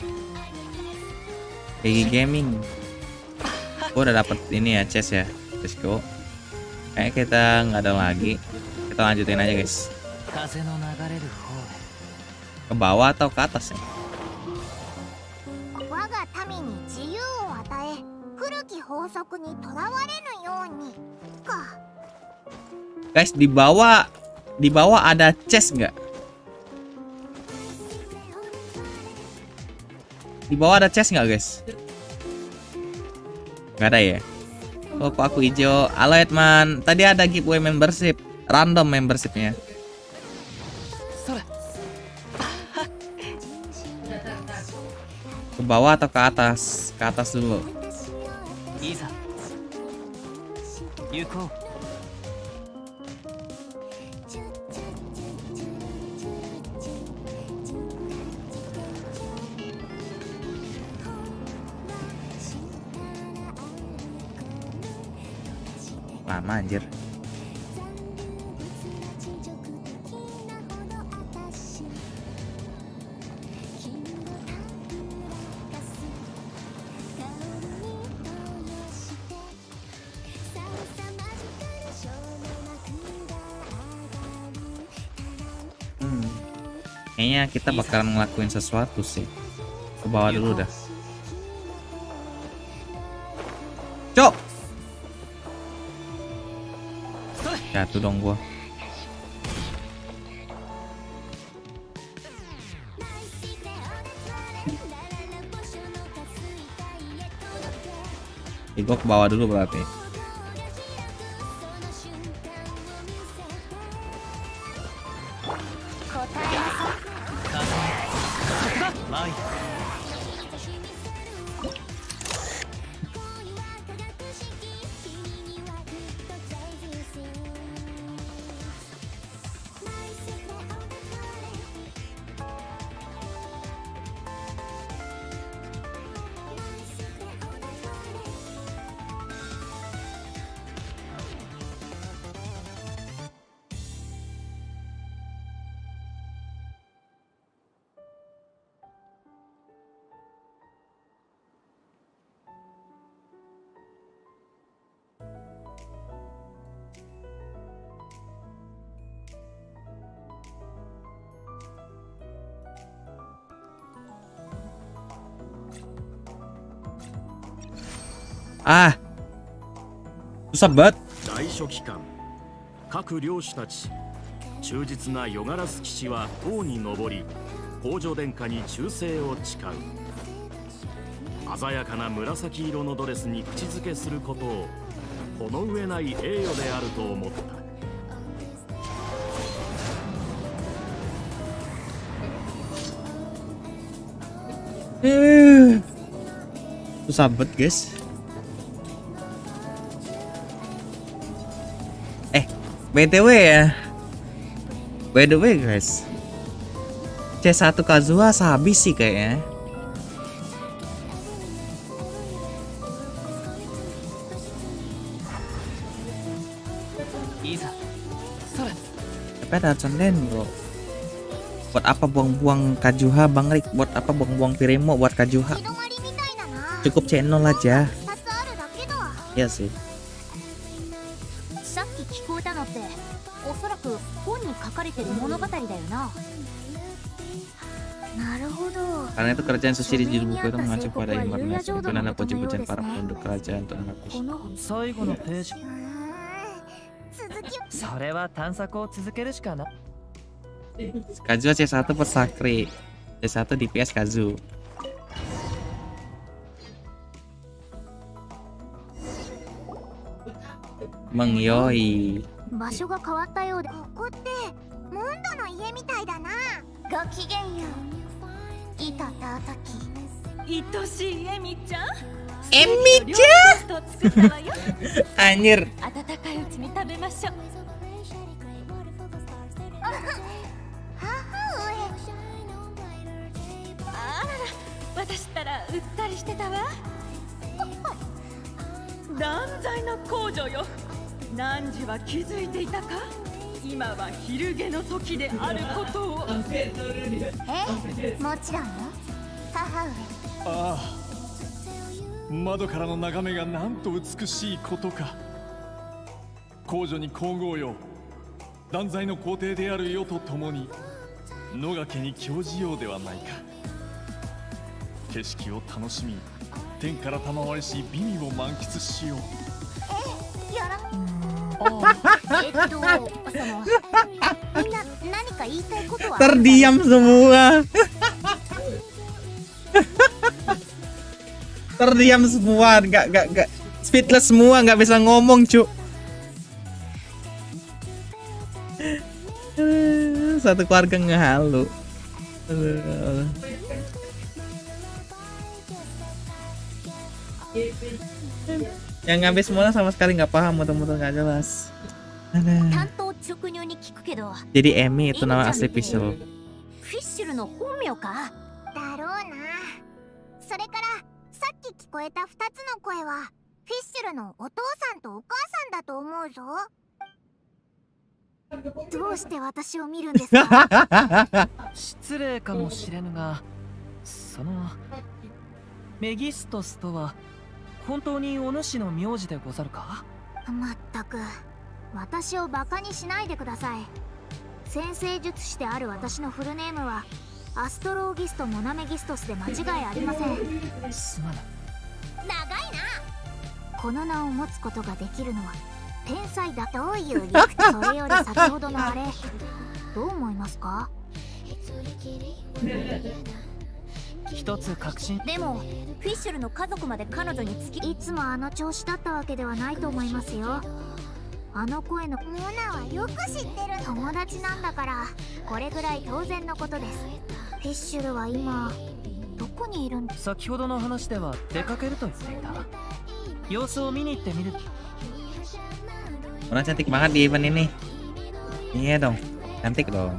B: Peggy Gaming. Gua udah dapet ini ya, chest ya. Let's go. Kayaknya kita nggak ada lagi. Kita lanjutin aja guys. Ke bawah atau ke atas ya? Guys, di bawah ada chest nggak? Di bawah ada chest nggak guys? Nggak ada ya? Oh, kok aku hijau? Halo Edman, tadi ada giveaway membership, random membershipnya. Ke bawah atau ke atas? Ke atas dulu. Lama anjir. Kayaknya kita bakalan ngelakuin sesuatu sih. Ke bawah dulu dah. Cok. Jatuh dong gua. Gua ke bawah dulu berarti. Ah, susah banget.
F: 大書記官各領主たち、忠実なヨガラス騎士は塔に登り皇女殿下に忠誠を誓う。鮮やかな紫色のドレスに口づけすることをこの上ない栄誉であると思った。
B: Susah banget guys. BTW ya. By the way guys, C1 Kazuha habis sih kayaknya. Tapi ada conten bro. Buat apa buang-buang Kazuha Bang Rick? Buat apa buang-buang Piremo buat Kazuha? Cukup channel aja. Iya sih.
A: おそらく本に書かれてる物語だよな。なるほど。
B: Karena itu kerajaan suci di judul buku itu mengacu pada Imernasi. Itu nanda puji-pujian para penduduk kerajaan untuk anak Fish.
C: 最後のページ。それは探索を続けるしかない。
B: Kazuha C1 per Sakri, C1 DPS Kazu. Mengyoi.
A: 場所が変わったようで、ここってモンドの家みたいだな。ごきげんよう。いたたたき。
D: 愛しいエミちゃん。
B: エミちゃん。
D: と作ったわよ。
B: Anjir.
D: 温かいうちに食べましょう。
A: 母上。
D: あらら、私ったらうっかりしてたわ。断罪の皇女よ。汝は気づいていたか？今は昼下の時であることを。
A: もちろんよ、母上。
G: ああ、窓からの眺めがなんと美しいことか。皇女に皇后よ、断罪の皇帝であるよとともに野掛に興じようではないか。景色を楽しみ、天から賜りし美味を満喫しよう。
A: やら。みんな何か言いたいことは。
B: Terdiam semua. Terdiam semua, nggak speechless semua, nggak bisa ngomong cu. Satu keluarga ngehalu. Yang ngambil semua sama sekali nggak paham, muter-muter nggak jelas. Jadi Emi itu nama asli Fischl.
A: Fischlの本名か。だろうな。それからさっき聞こえた2つの声はフィッシュルのお父さんとお母さんだと思うぞ。どうして私を見るんですか？
C: 失礼かもしれぬが、そのメギストスとは本当にお主の名字でござるか？
A: まったく、私をバカにしないでください。 先生術師である私のフルネームはアストローギスト・モナメギストスで間違いありません。
C: すまない。
A: 長いな。この名を持つことができるのは天才だ。どういう理屈？それより先ほどのあれどう思いますか？
C: 一つ確信。
A: でもフィッシュルの家族まで彼女に付き、いつもあの調子だったわけではないと思いますよ。あの声のモナはよく知ってる。友達なんだからこれぐらい当然のことです。フィッシュルは今どこにいるんです？
C: 先ほどの話では出かけると言っていた。様子を見に行ってみる。
B: Orang cantik banget di event ini. Iya dong, cantik dong.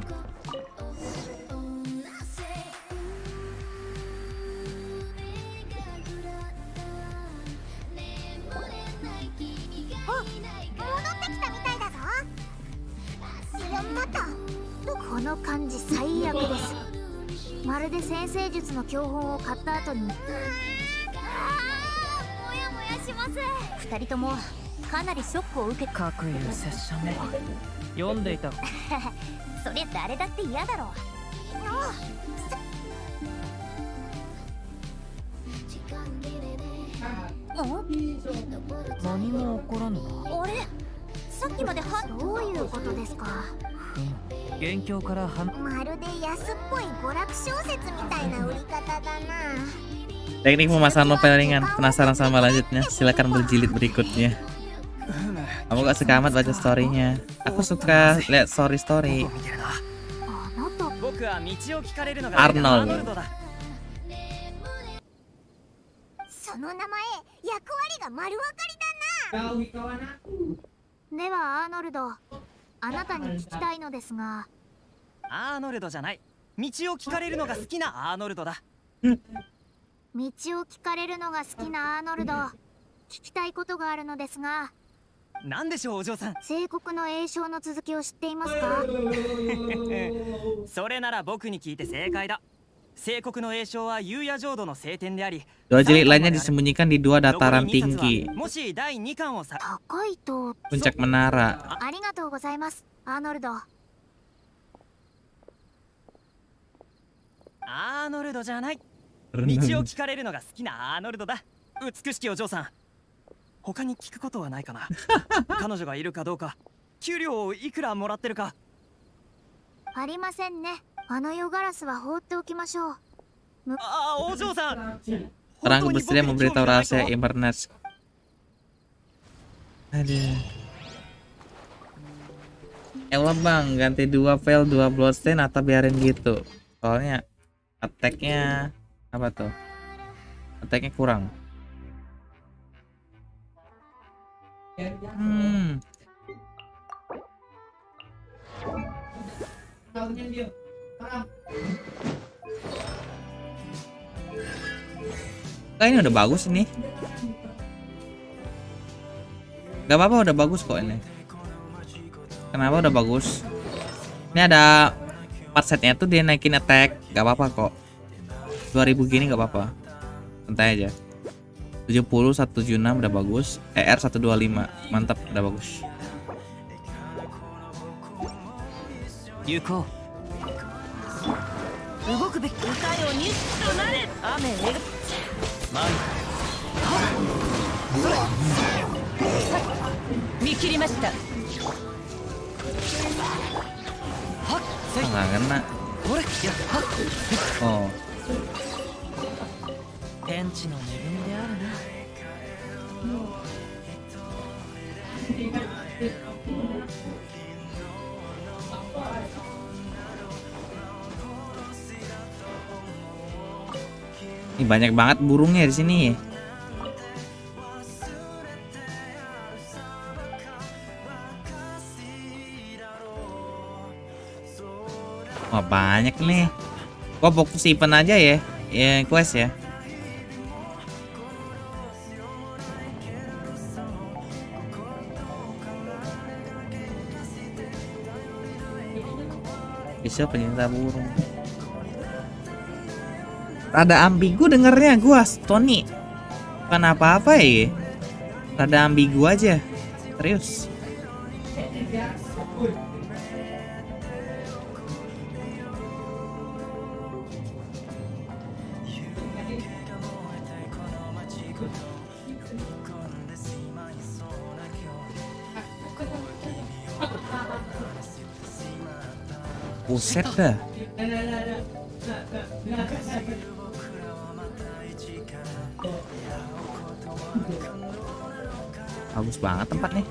A: Oh, この感じ最悪です。まるで先生術の教本を買った後にもやもやします。二人ともかなりショックを受け、
C: 各有拙者も読んでいた。
A: そりゃ誰だって嫌だろう。
C: 何も起こらぬな。
A: あれ、さっきまではどういうことですか？
C: 元凶から
A: まるで安っぽい娯楽小説みたいな売り方だな。
B: Teknik pemasaran novel ringan. Penasaran sama lanjutnya? Silakan berjilid berikutnya. Kamu gak suka amat baca story-nya? Aku suka lihat story-story. Arnold. その名前、役割が丸分かりだな。ではアーノルド、あなたに聞きたいのですが。
C: アーノルドじゃない。道を聞かれるのが好きなアーノルドだ。
A: 道を聞かれるのが好きなアーノルド、聞きたいことがあるのですが。
C: なんでしょうお嬢さん。
A: 聖国の栄唱の続きを知っていますか？
C: それなら僕に聞いて正解だ。聖国の栄唱は裕也浄土の聖典であり、
B: dua jilid lainnya disembunyikan di dua dataran tinggi.
C: もし第2巻をさ、
A: 高いと
B: Puncak menara.
A: ありがとうございますアーノルド。
C: アーノルドじゃない。道を聞かれるのが好きなアーノルドだ。美しきお嬢さん、他に聞くことはないかな。彼女がいるかどうか、給料をいくらもらってるか。
A: ありませんね。あの夜ガラスは放っておきましょう。
C: ああ、お嬢さん。
B: Orang bersedia memberitahu rahasia Inverness. Aduh. Ya Allah bang, ganti 2 fail 2 bloodstain atau biarin gitu. Soalnya attack-nya apa tuh? Attack-nya kurang. Ini udah bagus ini. Gak apa-apa, udah bagus kok ini. Kenapa udah bagus? Ini ada 4 setnya tuh dia naikin attack. Gak apa-apa kok. 2000 gini gak apa-apa. Santai aja. 70 176 udah bagus. ER 125 mantap, udah bagus.
C: Yuko.
D: 動くべき歌よニュッとなれ。雨え見切りました。
B: Nggak kena. Oh.
C: 天地の恵みであるな。
B: Ini banyak banget burungnya di sini. Wah banyak nih. Gua fokus event aja ya, quest ya. Bisa pencinta burung. Rada ambigu dengernya gua, Tony. Bukan apa-apa ya. Rada ambigu aja. Serius. Buset dah. Bagus banget tempat nih.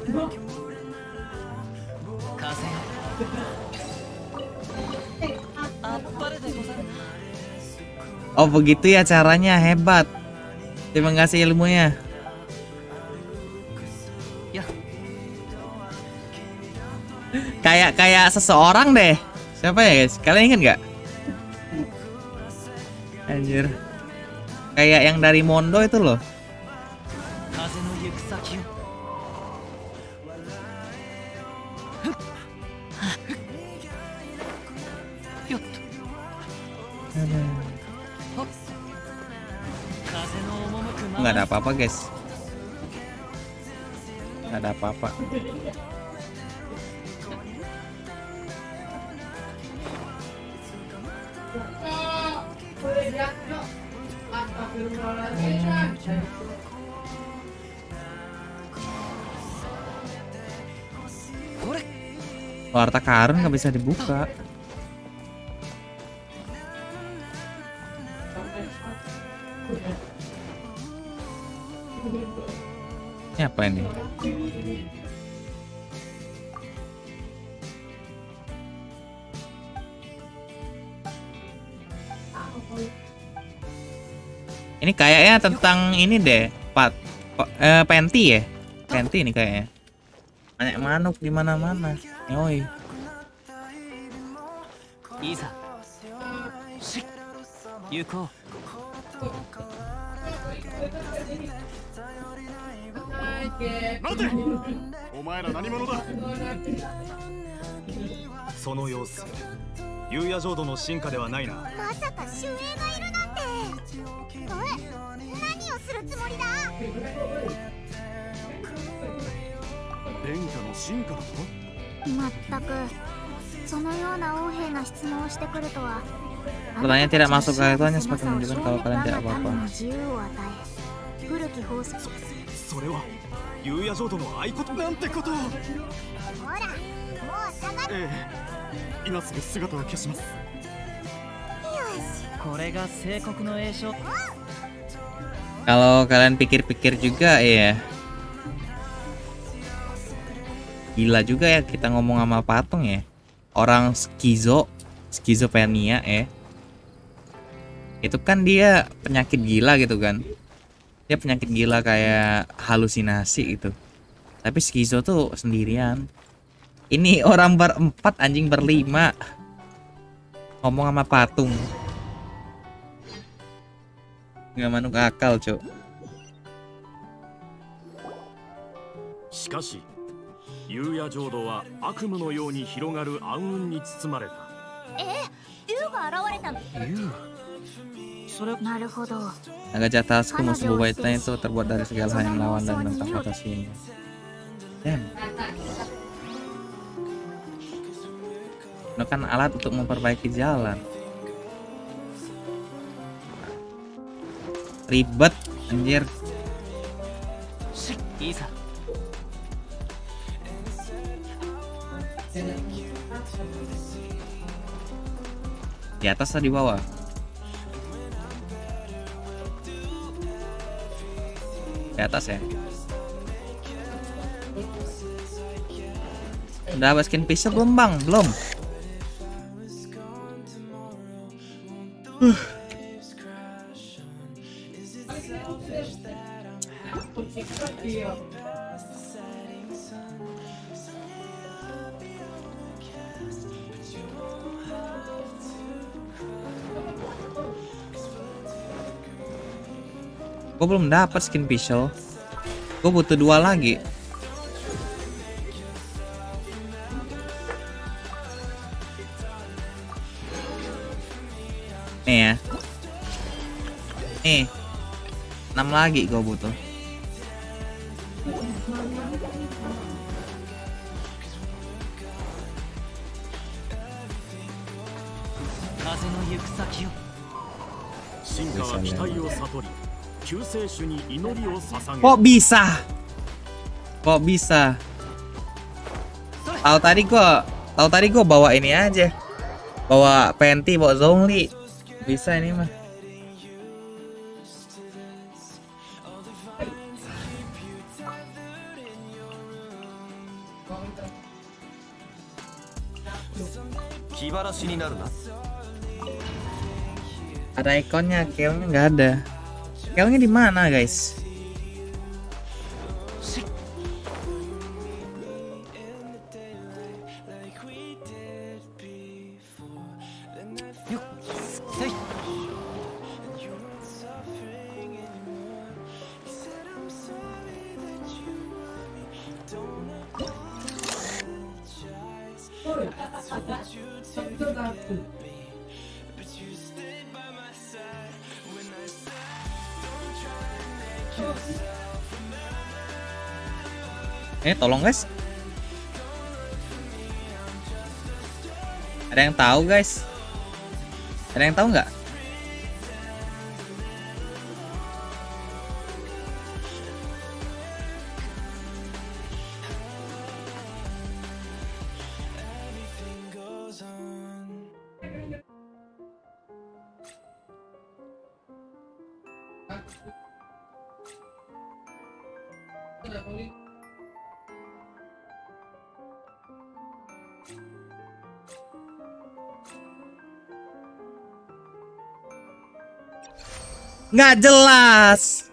B: Oh begitu ya caranya, hebat. Terima kasih ilmunya. Kayak seseorang deh. Siapa ya guys? Kalian ingat nggak? Anjir. Kayak yang dari Mondo itu loh. Nggak ada apa-apa guys. Nggak ada apa-apa. Harta karun nggak bisa dibuka. Ini apa ini? Ini kayaknya tentang ini deh, Penti ya? Penti ini kayaknya. Banyak manuk di mana-mana. Yoi.
C: Isa. Yuko.
F: 待てお前ら何者だその様子夕夜浄土の進化ではないな
A: まさか守衛がいるなんて何をするつもりだ
F: 殿下の進化だと
A: まったくそのような横柄な質問をしてくるとは
B: Pertanyaan tidak masuk ke itu hanya sebagai menunjukkan kalau kalian tidak apa-apa.
F: それは夕夜浄土の合言なんてことをほ
A: らもう下がる
F: 今すぐ姿を消します
C: これが聖国の栄称
B: Kalau kalian pikir-pikir juga ya, gila juga ya kita ngomong sama patung ya. Orang skizofrenia ya. Itu kan dia penyakit gila gitu kan. Dia penyakit gila kayak halusinasi gitu. Tapi skizo tuh sendirian. Ini orang berempat anjing berlima ngomong sama patung. Nggak manuk akal, Cok.
F: しかし夕夜浄土は悪夢のように広がる暗雲に包まれた
A: 竜が現れたの
C: 竜それ
A: なるほど
B: Naga Jatasku musuh bebaikan itu terbuat dari segala hal yang melawan dan mentah fantasinya. Damn. Itu kan alat untuk memperbaiki jalan. Ribet, anjir.
C: Isa.
B: Di atas atau di bawah? Di atas ya. Udah dapat skin pistol belum bang? Belum. Gue belum dapat skin pistol. Gue butuh 2 lagi. Nih ya. Nih. 6 lagi gue butuh.
F: 救世主に祈りを捧げ
B: Kok bisa? Kok bisa? Tahu tadi gua bawa ini aja. Bawa Penti, bawa Zhongli. Bisa ini mah. Ada ikonnya, Kale-nya nggak ada. Kale-nya di mana, guys? Tolong guys. Ada yang tahu guys? Ada yang tahu nggak? Nggak jelas.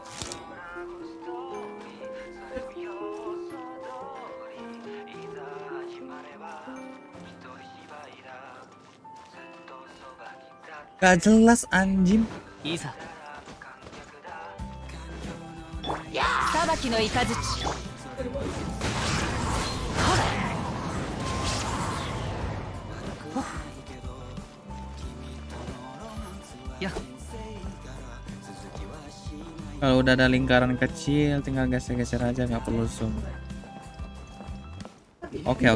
B: Nggak jelas anjing.
D: Sabaki no Ikazuchi. Ya.
B: Kalau udah ada lingkaran kecil, tinggal geser-geser aja, nggak perlu zoom. Oke.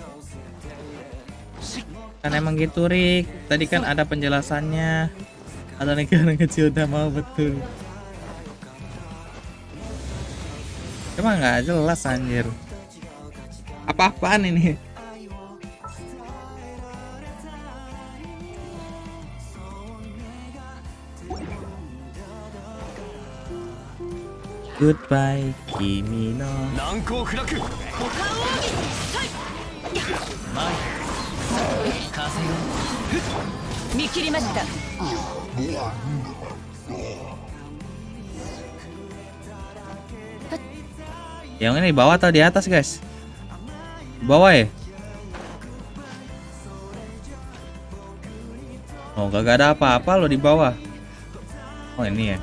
B: Kan emang gitu, Rick. Tadi kan ada penjelasannya. Ada lingkaran kecil, udah mau betul. Cuma nggak jelas anjir. Apa-apaan ini? Goodbye, Kimi no. Yang ini di bawah atau di atas, guys? Di bawah ya? Oh, gak ada apa-apa loh di bawah. Oh, ini ya.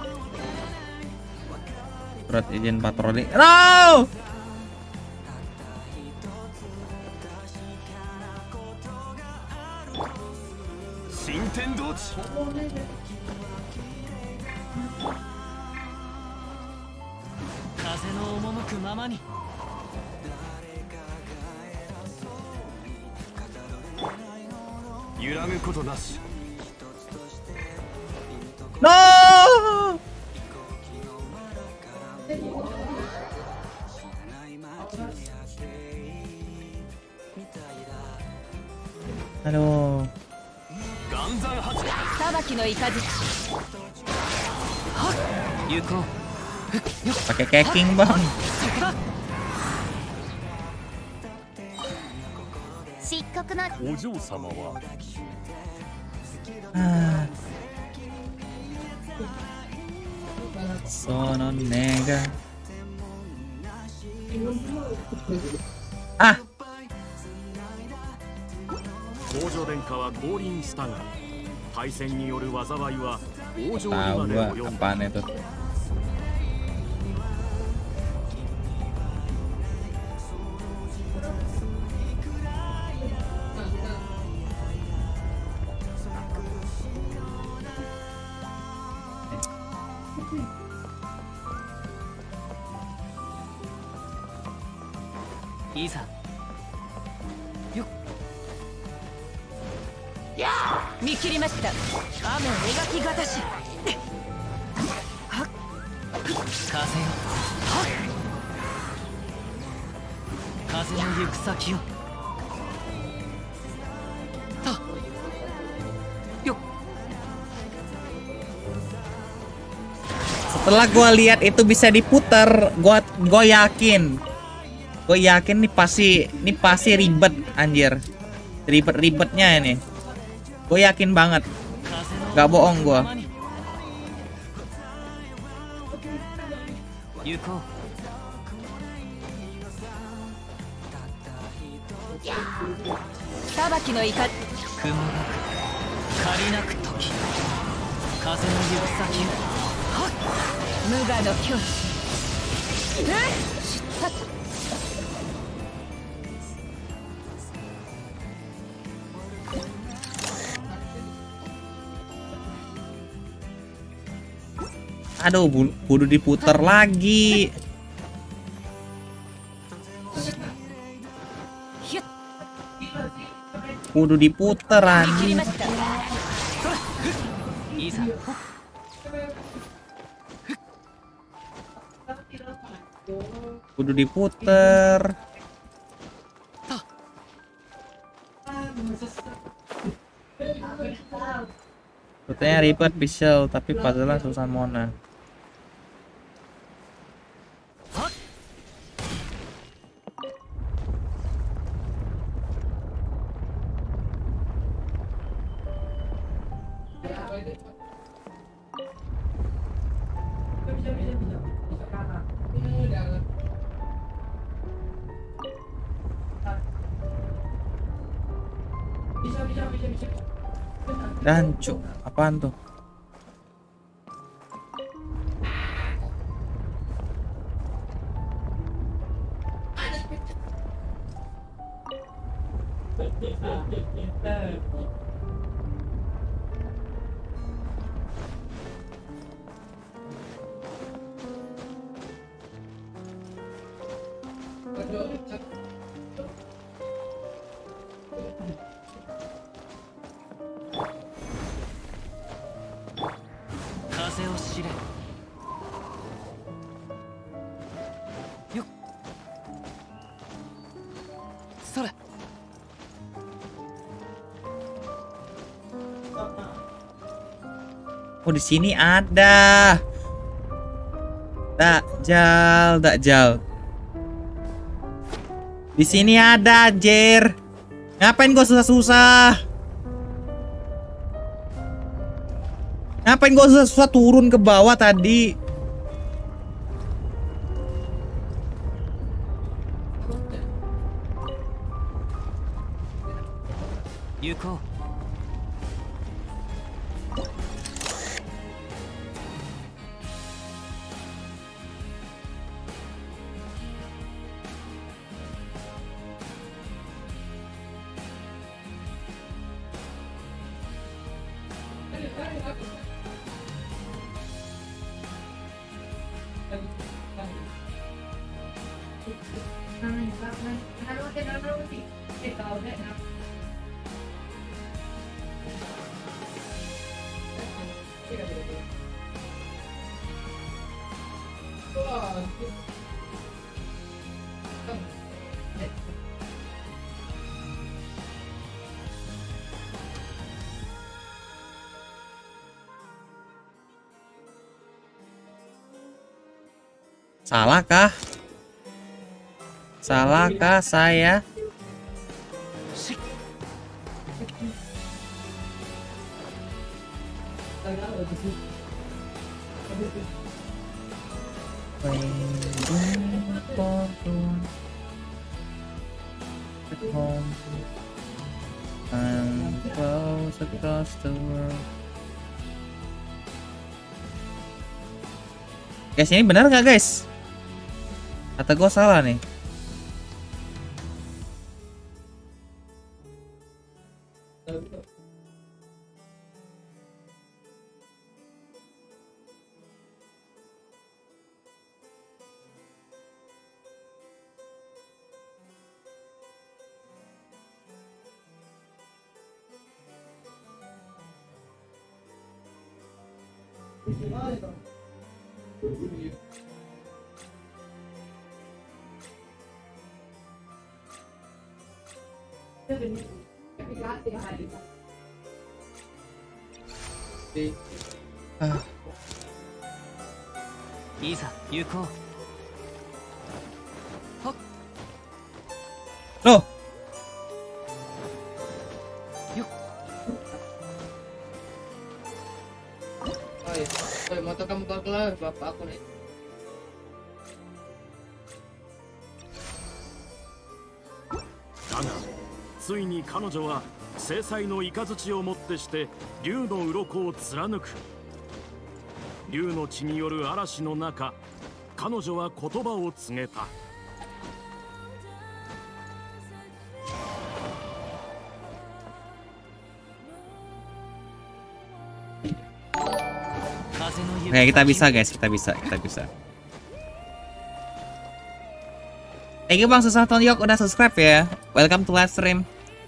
B: Surat izin patroli. No! No! Aduh.
D: Sabaki no Ikazuchi.
B: Pakai caking, Bang. Sono nega. Ah.
F: 王女殿下は降臨したが、対戦による災いは王女に
B: Tahu
F: まで
B: gua
F: 及んだ。
B: apaan itu.
C: Isa.
D: 見切りました。雨を描きがたし。
C: よ風の行く先よよ
B: Setelah gua lihat itu bisa diputar, gua yakin nih pasti ribet anjir. Ribet-ribetnya ini. Gue yakin banget. Gak bohong gua. Aduh, kudu diputer lagi. Kudu diputer anjing. Kudu diputer. Rutenya ribet pisau, tapi puzzle susah Mona. Dan cuk, apaan tuh? Oh, di sini ada. Dakjal. Di sini ada, anjir. Ngapain gua susah-susah? Ngapain gua susah-susah turun ke bawah tadi?
C: Yuko.
B: Salahkah? Salahkah saya? I'm close across the world. Guys, ini benar nggak guys? Kata gue salah nih.
C: いざ行こう。
B: Loh,
E: Motor kamu kelar, bapak aku nih.
F: だがついに彼女は制裁の雷をもってして竜の鱗を貫く。竜の血による嵐の中、彼女は言葉を告げた。
C: 風の
B: oke kita bisa guys, kita bisa. Thank you Bang Susah Tonyok udah subscribe ya. Welcome to live stream.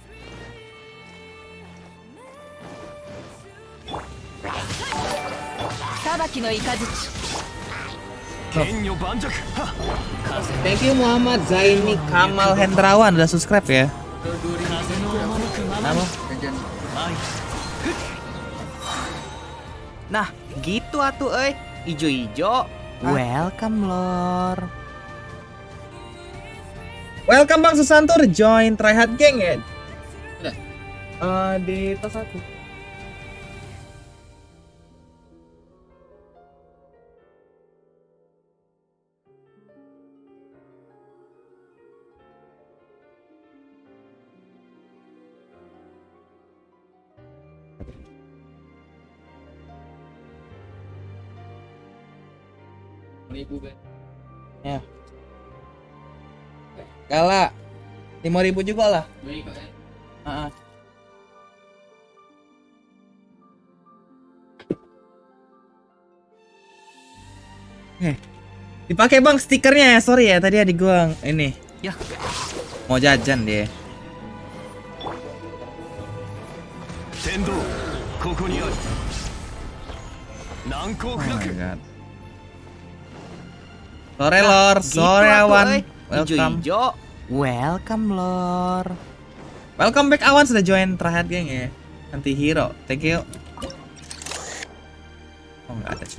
B: Thank you Muhammad Zaini Kamal Hendrawan udah subscribe ya. Halo.
E: Nah, gitu atuh ijo-ijo. Welcome lor.
B: Welcome Bang Susantur join Tryhard Gang ya. Di tas aku. Ya. Gala 5.000 juga lah. Dipakai Bang stikernya ya. Sorry ya tadi adik gua ini.
C: Ya.
B: Mau jajan dia.
C: Tendo, koko ni aru.
B: Oh my god. Sore lor, sore Awan. Welcome.
E: Welcome lor.
B: Welcome back Awan sudah join Tryhard Gang ya. Anti hero. Thank you. Oh nggak ada cuy.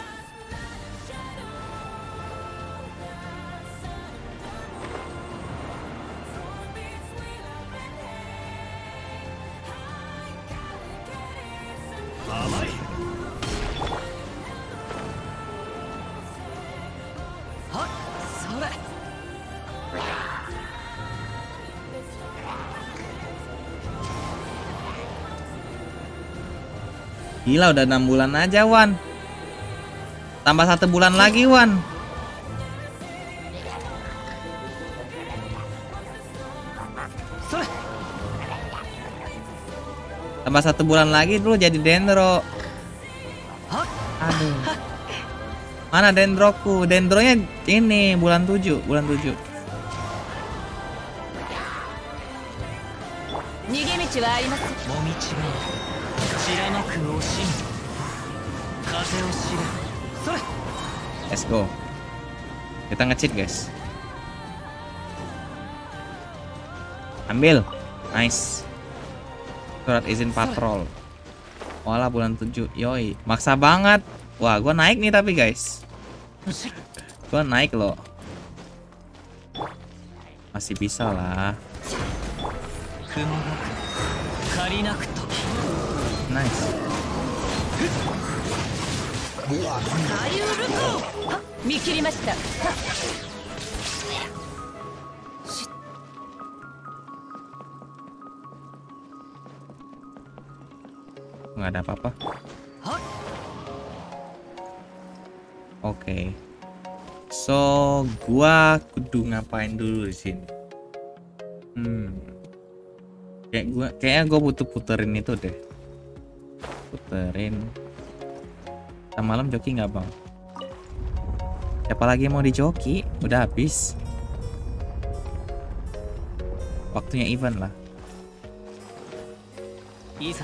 B: Gila udah 6 bulan aja Wan. Tambah 1 bulan lagi Wan. Tambah 1 bulan lagi dulu jadi Dendro. Aduh. Mana Dendroku? Dendronya ini bulan 7, bulan 7. Let's go. Kita nge-cheat guys. Ambil. Nice. Surat izin patrol. Walah bulan 7. Yoi. Maksa banget. Wah gua naik nih tapi guys. Gua naik loh. Masih bisa lah. Nice. Nggak ada apa-apa. Oke. So, gua kudu ngapain dulu di sini? Kayaknya gua butuh puterin itu deh. Puterin. Kita malam joki nggak bang? Siapa lagi mau dijoki? Udah habis. Waktunya event lah.
C: Isa.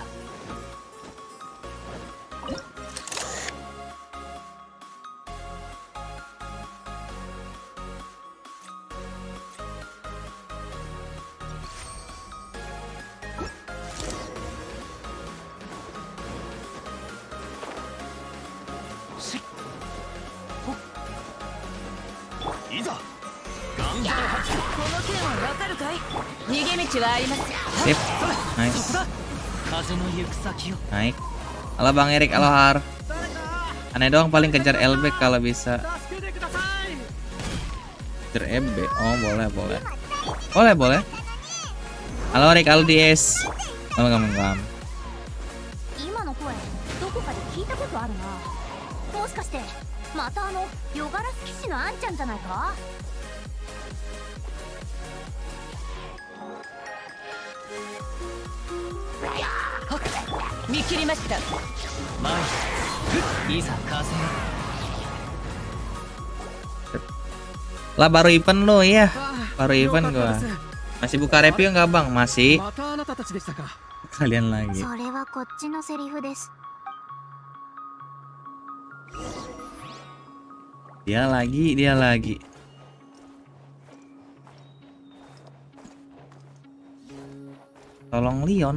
F: いざ
D: この剣はわかるかい？逃げ道はあります。
B: Sip. Nice.
C: 風の行く先を
B: Naik. Halo Bang Erik, halo Har. Aneh doang paling kejar LB kalau bisa.
C: 助けてください。
B: Kejar MB. Oh, boleh, boleh. Boleh, boleh. Halo Erik, halo DS. Halo kamu.
A: 今の声どこかで聞いたことあるな。もしかしてまたヨガラス騎士のあんちゃんじゃないか？
D: 見切りました。
C: 前いざ風
B: Lah baru event lo ya. Baru event gua. Masih buka review nggak Bang? Masih.
C: またあなたたちでしたか。
B: Kalian lagi.
A: それはこっちのセリフです。
B: Dia lagi. Tolong Leon.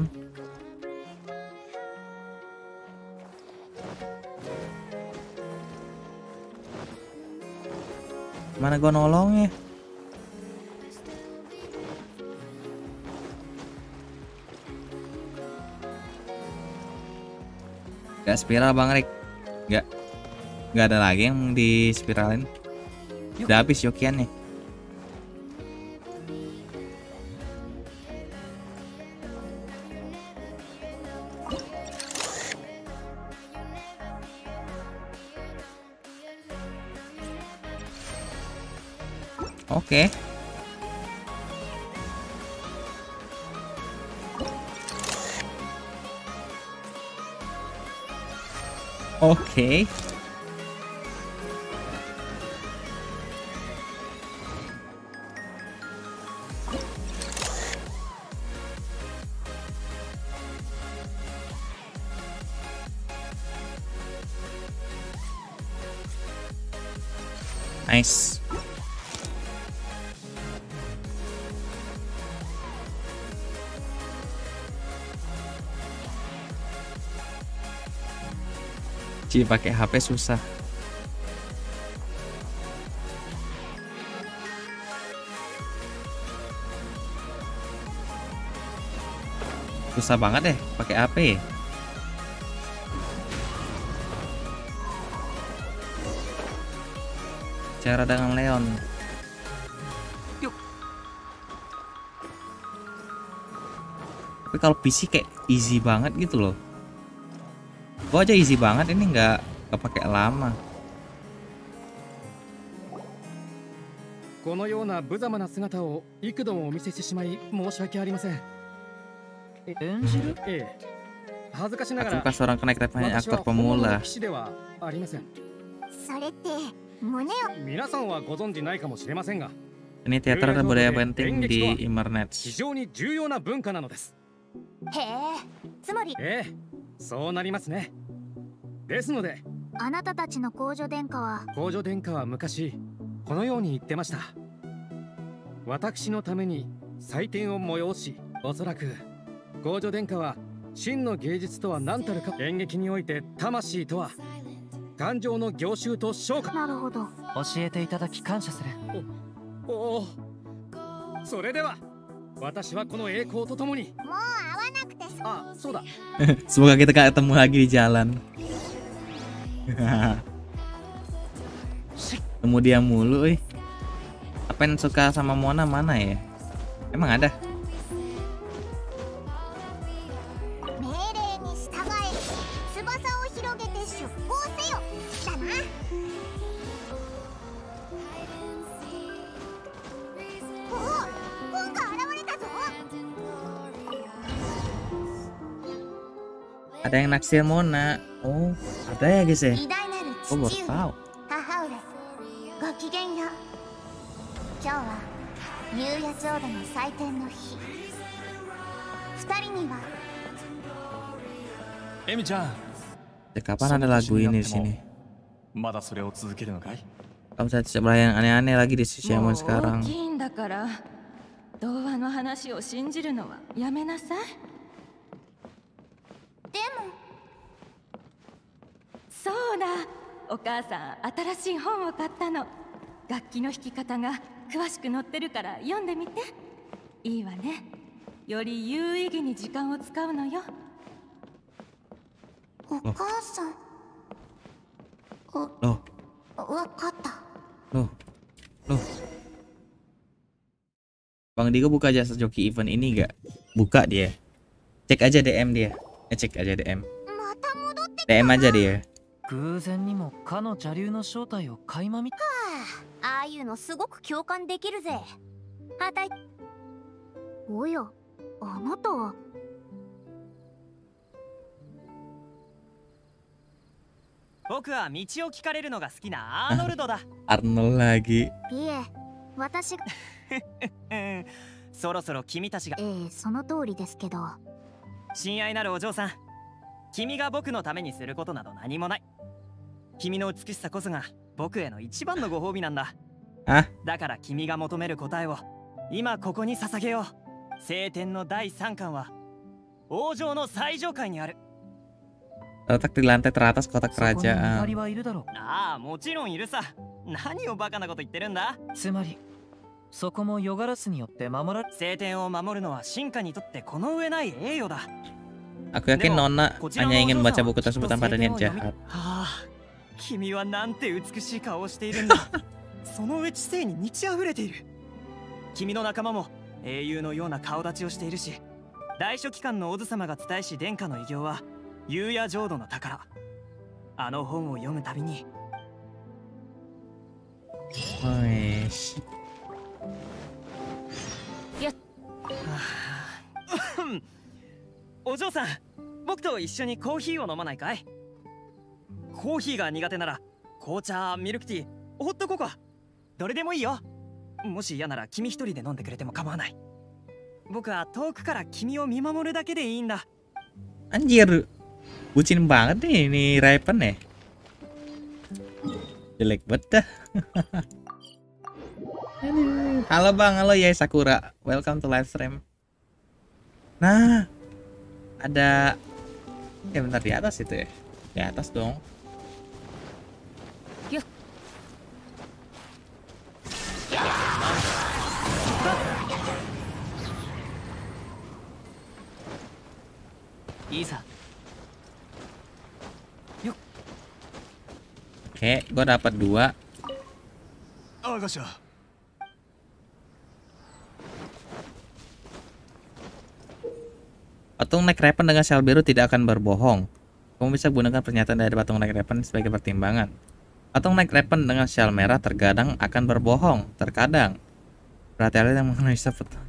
B: Mana gua nolongnya? Gak spiral Bang Rick. Gak ada lagi yang di spiralin. Udah habis jokiannya. Oke. Oke. Nice. Ci pakai HP susah. Susah banget deh pakai HP. Cara dengan Leon. Tapi kalau PC kayak easy banget gitu loh. Gua aja easy banget, ini nggak pakai lama.
C: このような無様な姿を幾度もお見せしてしまい申し訳ありません。演じる？ええ。恥ずかしながら
B: Aku seorang kenaik levelnya aktor pemula.
C: 騎士ではありません。
A: それって胸を。
C: 皆さんはご存知ないかもしれませんが、
B: Ini teater dan budaya penting di Immernet.
C: 非常に重要な文化なのです。
A: へえ、つまり
C: ええ、そうなりますね。ですので、
A: あなたたちの公女殿下は
C: 昔このように言ってました。私のために祭典を催し、おそらく公女殿下は真の芸術とは何たるか、演劇において魂とは感情の凝集と昇華。
A: なるほど。
C: 教えていただき感謝する。おお、それでは私はこの栄光とともに。
A: もう会わなくて。
C: あ、そうだ。
B: Semoga kita ketemu lagi di jalan. Temu dia mulu, Apa yang suka sama Mona mana ya? Emang ada?
A: 命令に従え、翼を広げて出航せよ。だな。おお、本が現れたぞ。
B: Ada yang naksir Mona. Oh, ada ya guys ya?
A: 偉大なる
B: Oh, baru
A: 父上、
B: tahu.
A: 母上、ごきげんよう。今日は夕夜浄土の祭典の日。二人には
G: エミちゃん、
B: Kapan ada lagu ini di sini?
G: まだそれを続けるのかい？
B: Kamu bisa coba yang aneh-aneh lagi di Tsushima
D: もう
B: sekarang.
D: 大きいんだから童話の話を信じるのはやめなさい。
A: でも
D: そうだ、お母さん新しい本を買ったの。 楽器の弾き方が詳しく載ってるから読んでみて。いいわね。より有意義に時間を使うのよ。
A: お母さん。
B: Loh,
A: わかった。
B: loh. Bang Diko buka jasa joki event ini gak? Buka dia. Cek aja DM dia. Cek aja DM.
A: また戻ってき
B: DM aja dia.
C: 偶然にもかの邪竜の正体を垣間見た。
A: ああいうのすごく共感できるぜ。はたい。おや、あなたは。
C: 僕は道を聞かれるのが好きなアーノルドだ。
B: Arnold lagi.
A: いえ、私が。
C: そろそろ君たちが。
A: その通りですけど。
C: 親愛なるお嬢さん、君が僕のためにすることなど何もない。君の美しさこそが僕への一番のご褒美なんだ。だから君が求める答えを今ここに捧げよう。聖典の第3巻は王城の最上階にある。
B: Terletak di lantai teratas kotak kerajaan.
C: ああ、もちろんいるさ。何をバカなこと言ってるんだ。つまりそこもヨガラスによって守られ、聖典を守るのは進化にとってこの上ない栄誉だ。
B: Aku yakin Nona hanya ingin membaca buku tersebut tanpa ada niat jahat.
C: 君はなんて美しい顔をしているんだ。その上知性に満ち溢れている。君の仲間も英雄のような顔立ちをしているし、大書記官のオズ様が伝えし殿下の偉業は優也浄土の宝。あの本を読むたびに。お嬢さん、僕と一緒にコーヒーを飲まないかい？コーヒーが苦手なら紅茶、ミルクティー、ホットココア、どれでもいいよ。もし嫌なら君一人で飲んでくれても構わない。僕は遠くから君を見守るだけでいいんだ。
B: Anjir, bucin banget nih ini Raven ya. Jelek banget dah. Halo bang, halo Yai Sakura, welcome to live stream. Nah, ada ya bentar di atas itu ya, di atas dong.
C: Isa. Yuk.
B: Oke, gue dapat 2.
G: Agasha.
B: Patung Neck Raven dengan sel biru tidak akan berbohong. Kamu bisa gunakan pernyataan dari patung Neck Raven sebagai pertimbangan. Patung Neck Raven dengan sel merah terkadang akan berbohong, terkadang. Berhati-hati yang mengenai seperti.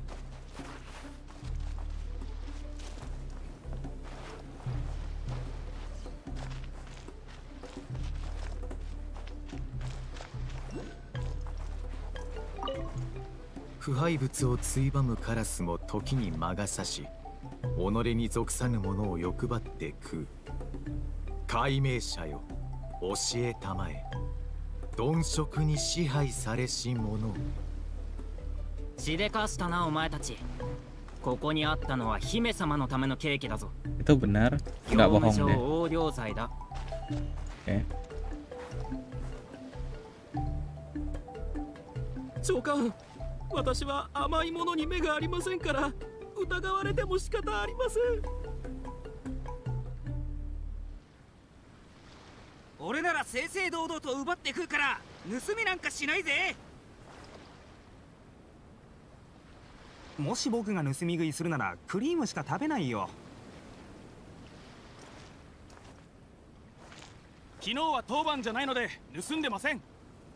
H: Fuhai butsuをついばむカラスも時に魔が差し、己に属さぬものを欲張って食う。解明者よ、教えたまえ。鈍色に支配されし者。
E: しでかしたなお前たち。ここにあったのは姫様のためのケーキだぞ。
B: Itu benar, nggak bohong deh.
E: 横領罪だ。
F: 長官、私は甘いものに目がありませんから疑われても仕方ありません。
E: 俺なら正々堂々と奪って食うから盗みなんかしないぜ。
I: もし僕が盗み食いするならクリームしか食べないよ。
F: 昨日は当番じゃないので盗んでません。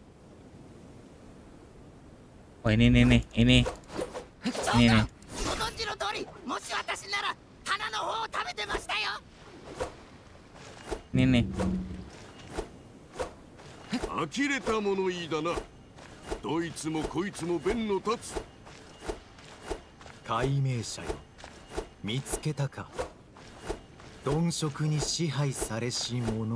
B: Oh ini nih, ini nih.
E: ご存知の通り、もし私なら花の方を食べてましたよ。
B: Ini nih.
J: 呆れた物言いだな。どいつもこいつも弁の立つ。
H: 解明者よ、見つけたか。鈍色に支配されし者を。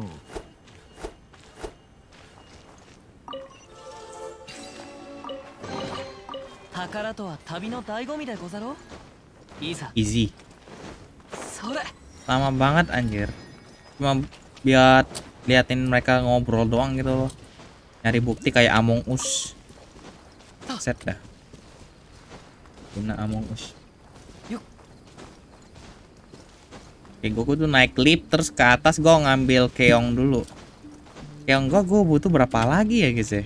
C: 宝とは旅の醍醐味でござろう。いいさ。
B: Easy.
C: それ。
B: Lama banget anjir. Cuma biar liatin mereka ngobrol doang gitu loh. Nyari bukti kayak Among Us. Set dah. Guna Among Us. Oke, gue tuh naik lift terus ke atas, gue ngambil keong dulu. Keong gue butuh berapa lagi ya guys ya?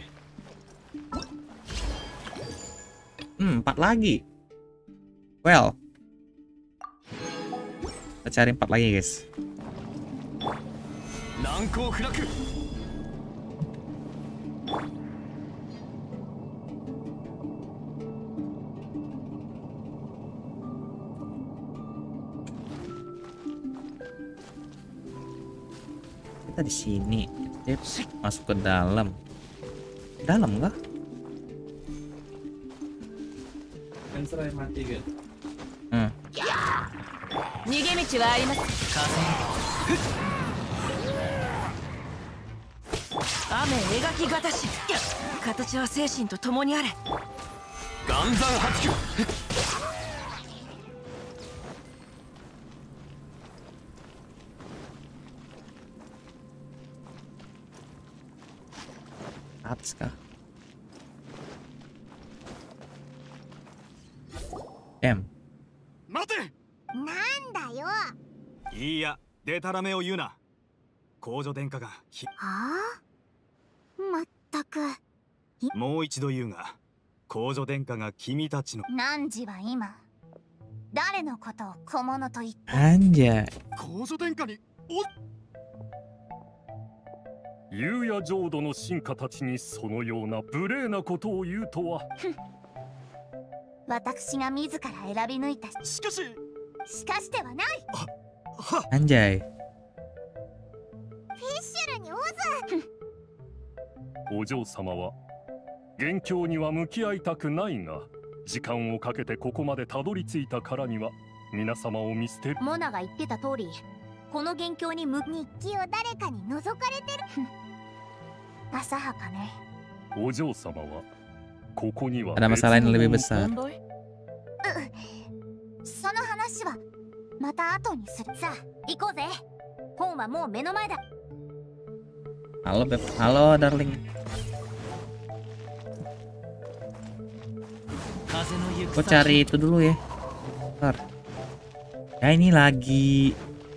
B: 4 lagi. Well, kita cari 4 lagi guys. Kita di sini. Masuk ke dalam. Dalam enggak? Sensor yang mati kan?
D: 逃げ道はあります。雨描きがたし、形は精神と共にあれ。
J: 岩山八九。
B: Atas kah? Damn.
I: 待て。
A: なんだよ。
I: いいや、デタラメを言うな。公女殿下が
A: はあ？まったく。
I: もう一度言うが、公女殿下が君たちの。
A: 汝は今誰のことを小物と言って。
B: Anjay。
I: 公女殿下に。
F: 竜や浄土の臣下たちにそのような無礼なことを言うとは。
A: 私が自ら選び抜いた。しかしではない。
B: Anjay。
A: フィッシュルにオズ。
F: お嬢様は元凶には向き合いたくないが、時間をかけてここまでたどり着いたからには皆様を見捨てる。
A: モナが言ってた通り、この元凶に日記を誰かに覗かれてる。浅はかね。
F: お嬢様はここには
B: Ada masalah yang lebih besar。
A: その話はまた後にする。さあ行こうぜ。本はもう目の前だ。
B: Halo Beb, halo darling. Gue cari itu dulu ya. Bentar. Ya ini lagi.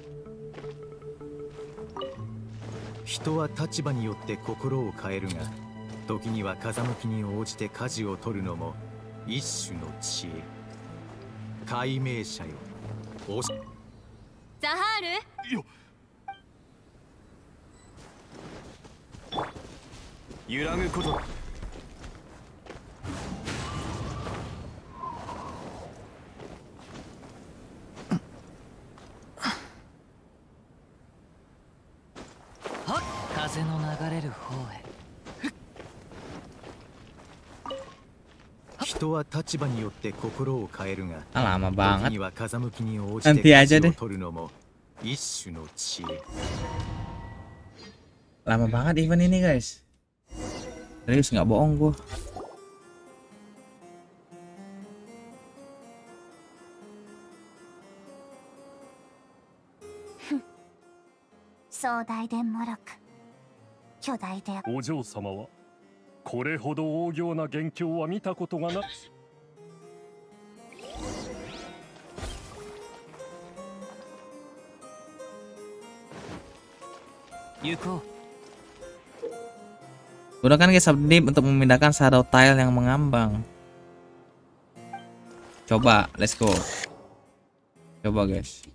H: 人は立場によって心を変えるが、時には風向きに応じて舵を取るのも一種の知恵。解明者よ。
D: ザハール。
I: よ。揺らぐこと。
C: 風の流れる方へ。
H: 人は立場によって心を変えるが、
B: lama banget。
H: 時には風向きに応じて舵を取るのも一種の知恵。
B: Lama banget event ini guys. Serius nggak bohong gua.
A: Sodaiden
F: お嬢様はこれほど大行な元凶は見たことがな。
C: 行こう。
B: Gunakan gesab deep untuk memindahkan shadow tile yang mengambang. Coba, let's go. Coba guys.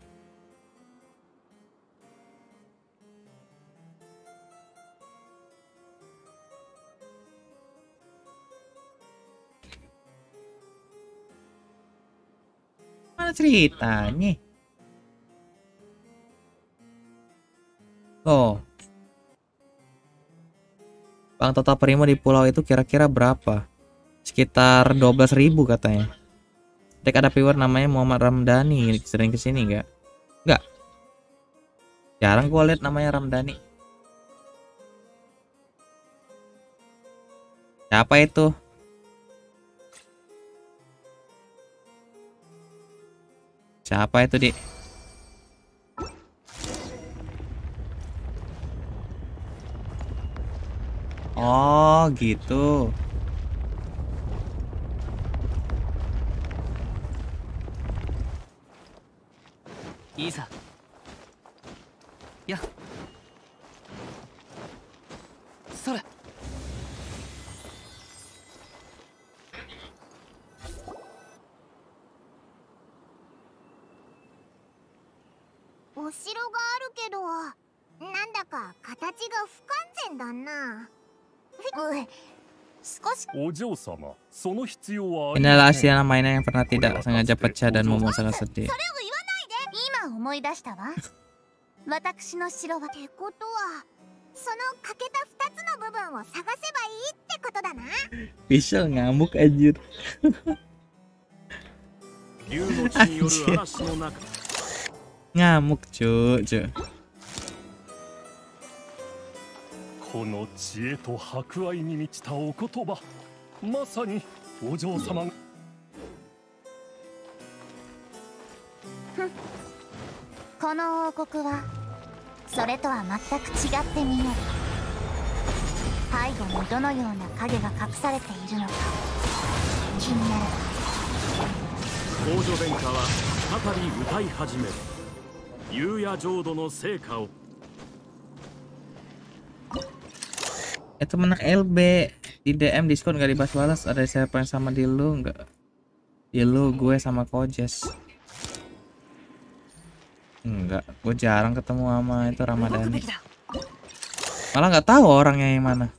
B: Mana ceritanya? Oh. Bang total primo di pulau itu kira-kira berapa? Sekitar 12.000 katanya. Dek ada viewer namanya Muhammad Ramdhani, sering kesini nggak? Nggak. Jarang gua lihat namanya Ramdhani. Siapa itu? Siapa itu, Dik? Oh, gitu.
C: Isa. Ya. Sore.
A: お城があるけど、なんだか形が不完全だな。少し。
F: お嬢様、その必要はあり
B: Inilah
F: ません。
B: hasilnya mainan yang pernah tidak sengaja pecah dan Momo sangat sedih.
A: 今思い出したわ。私の城はってことは、その欠けた2つの部分を探せばいいってことだな。
B: Visual ngamuk anjir.
F: 竜の地による嵐の中
B: Ngamuk cuy.
F: この知恵と博愛に満ちたお言葉、まさにお嬢様が
A: この王国はそれとは全く違って見える。背後にどのような影が隠されているのか気になる。
F: 皇女殿下は再び歌い始める。夕夜浄土の成果を
B: Itu menang LB di DM diskon gak dibahas balas. Ada siapa yang sama di lu nggak? Di lu gue sama Kojes. Enggak, gue jarang ketemu sama itu Ramadhani. Malah nggak tahu orangnya yang mana.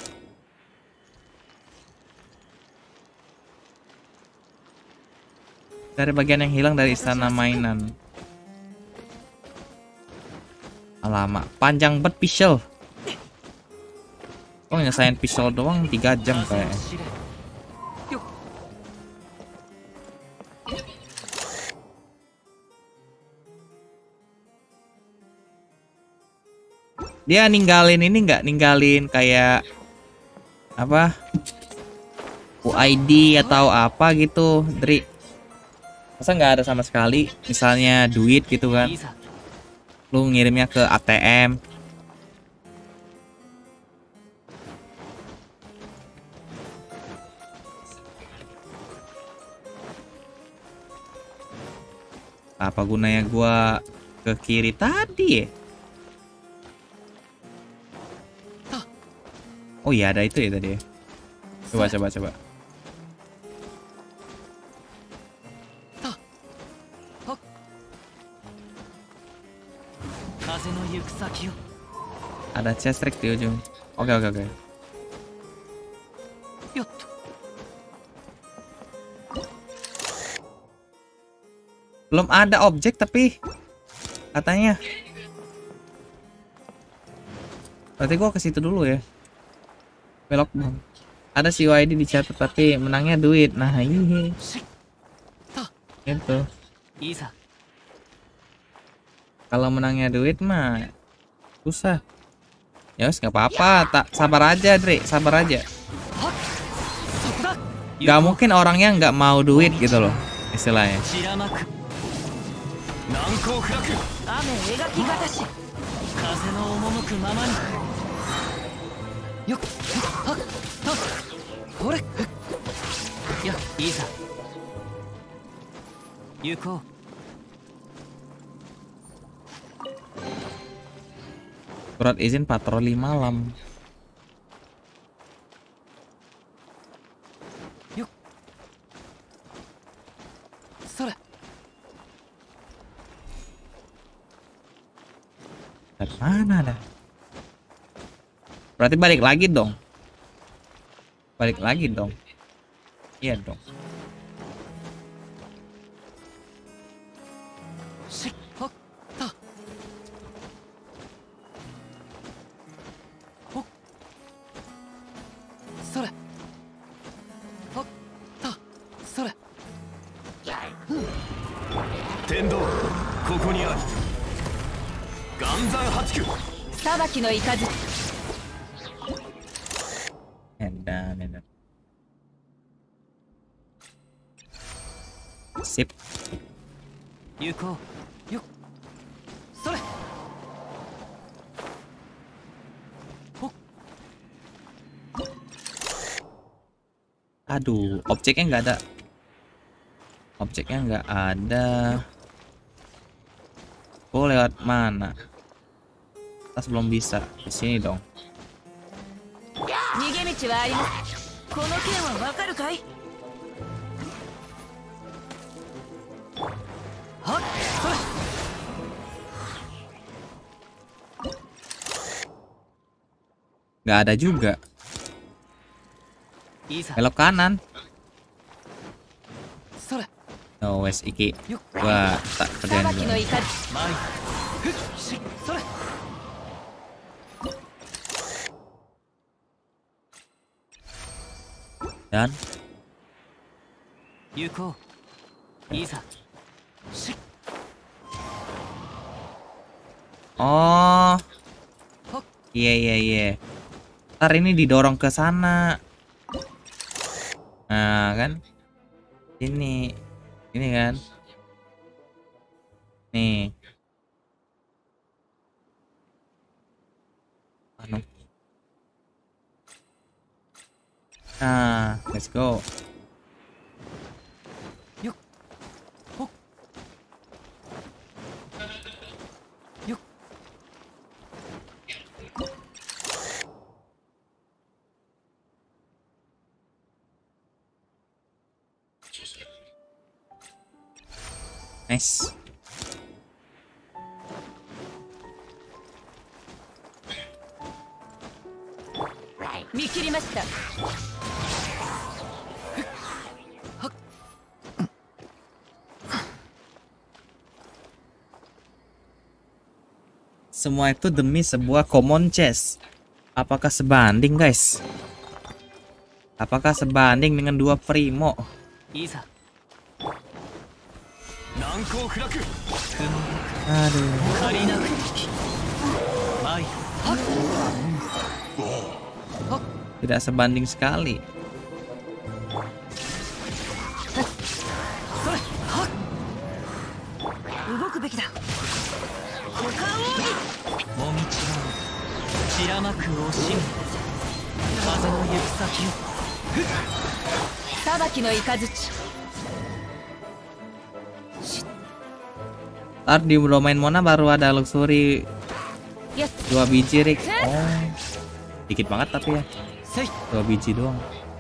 B: Dari bagian yang hilang dari istana mainan. Alamak, panjang banget Pixel. Oh, nyesain Pixel doang 3 jam kayaknya. Dia ninggalin ini nggak? Ninggalin kayak apa? UID atau apa gitu, Dri? Masa nggak ada sama sekali? Misalnya duit gitu kan? Lu ngirimnya ke ATM. Apa gunanya gua ke kiri tadi ya? Oh iya, ada itu ya tadi ya. Coba. Ada chest trick di ujung. Oke. Belum ada objek tapi katanya. Berarti gua ke situ dulu ya. Belok bang. Ada si UID dicatat tapi menangnya duit. Nah ini. Itu. Kalau menangnya duit mah susah. Ya wes nggak apa-apa. Tak sabar aja, Dri. Sabar aja. Gak mungkin orangnya nggak mau duit gitu loh istilahnya. Surat izin patroli malam. Dari mana dah? Berarti balik lagi dong. Iya dong.
J: Tendo, ここにある。岩山八九。
D: 裁きの雷。
B: Edan. Sip.
C: Yuko, yuk. Sore.
B: Aduh, objeknya nggak ada. Objeknya nggak ada. Oh, lewat mana? Atas belum bisa. Di sini dong.
D: 逃げ道はあります。この件はわかるかい？はっ、それ。
B: Nggak ada juga. Belok kanan. Oh, wes iki. Wah, tak kerjain dulu. Dan oh, iya. Ntar ini didorong ke sana. Nah, kan? Ini kan? Nih. Anu. Nah, let's go.
C: Yuk. Hok. Yuk.
B: Nice. Semua itu demi sebuah common chest. Apakah sebanding, guys? Apakah sebanding dengan 2 primo? Aduh. Tidak sebanding sekali. Ntar di domain Mona baru ada luxury 2 biji Rick. Oh, dikit banget tapi ya, 2 biji doang.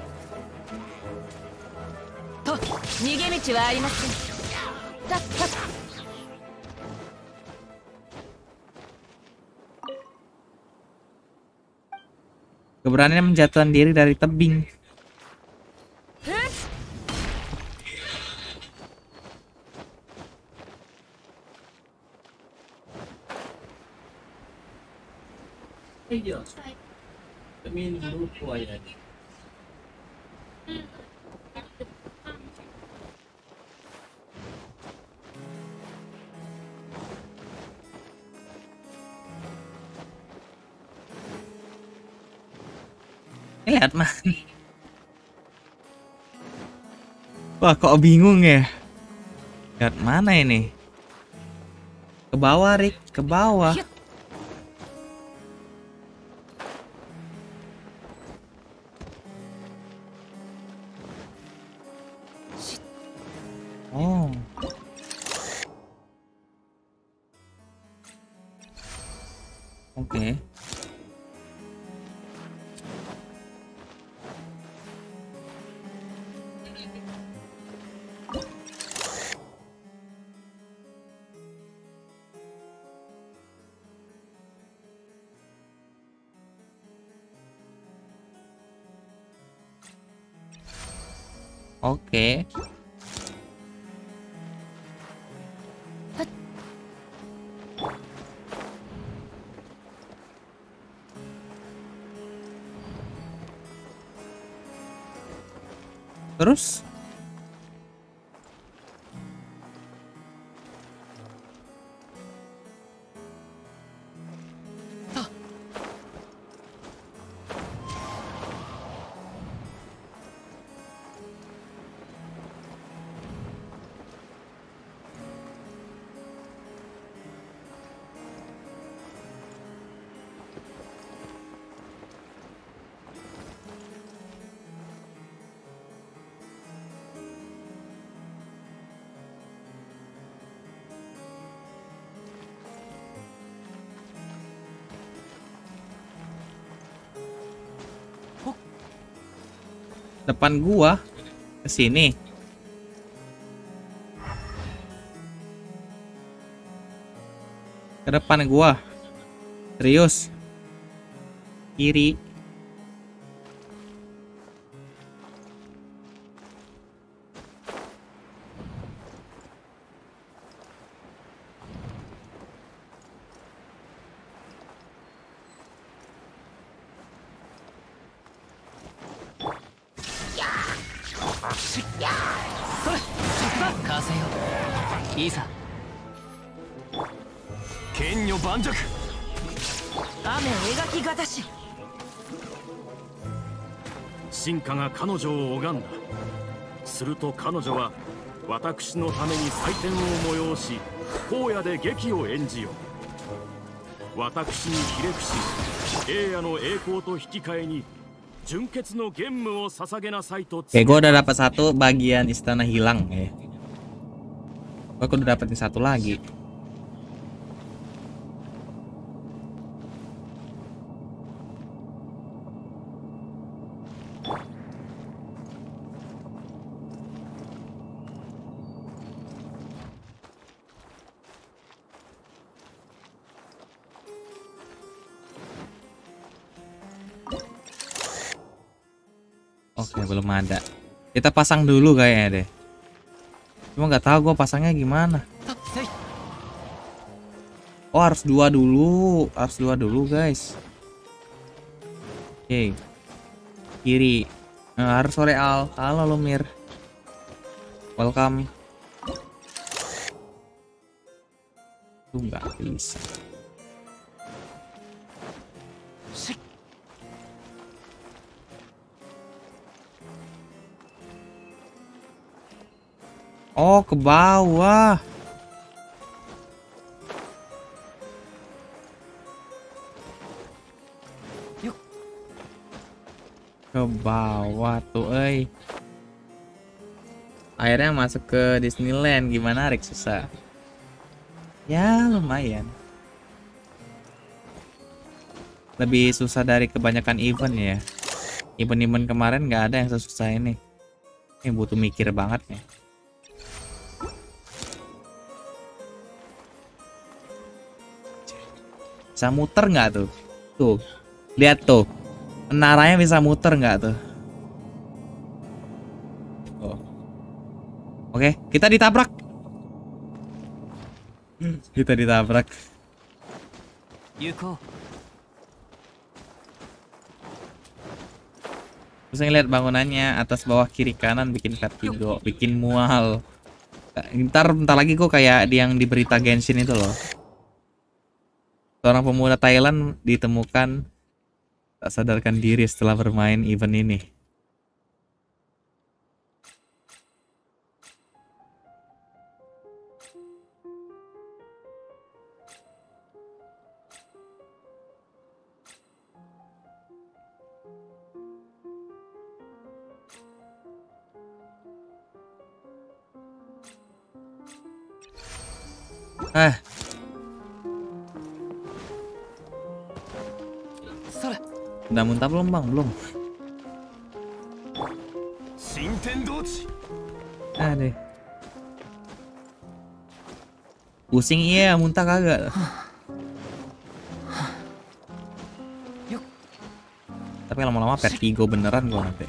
B: Keberanian menjatuhkan diri dari tebing. Lihat mah. Wah, kok bingung ya? Lihat mana ini? Ke bawah, Rick, ke bawah. Oh. Oke. Oke. Terus? Depan gua. Ke sini. Ke depan gua. Serius. Kiri.
F: 進化が彼女を拝んだ。すると彼女は私のために祭典を催し、荒野で劇を演じよ。私にひれ伏し、栄夜の栄光と引き換えに純潔の玄武を捧げなさいと。
B: Oke, gue udah dapat satu bagian istana hilang ya. Gue udah dapetin satu lagi. Oke, belum ada. Kita pasang dulu kayaknya deh. Cuma nggak tahu gue pasangnya gimana. Oh, harus dua dulu. Harus dua dulu, guys. Oke. Kiri. Nah, harus sore Al. Halo lo, Mir. Welcome. Tuh nggak bisa. Oh, ke bawah.
C: Yuk.
B: Ke bawah tuh, Akhirnya masuk ke Disneyland. Gimana, Rick? Susah. Ya, lumayan. Lebih susah dari kebanyakan event ya. Event-event kemarin nggak ada yang sesusah ini. Ini butuh mikir banget nih. Bisa muter nggak tuh? Tuh, lihat tuh, menaranya bisa muter nggak tuh? Oh. Oke, kita ditabrak. Kita ditabrak.
C: Yuko.
B: Terus ngeliat bangunannya atas bawah kiri kanan bikin vertigo, bikin mual. Bentar lagi kok kayak yang di berita Genshin itu loh. Seorang pemuda Thailand ditemukan tak sadarkan diri setelah bermain event ini. Udah muntah belum, Bang? Belum. Deh. Pusing iya, muntah kagak. Tapi lama-lama vertigo beneran gua nanti.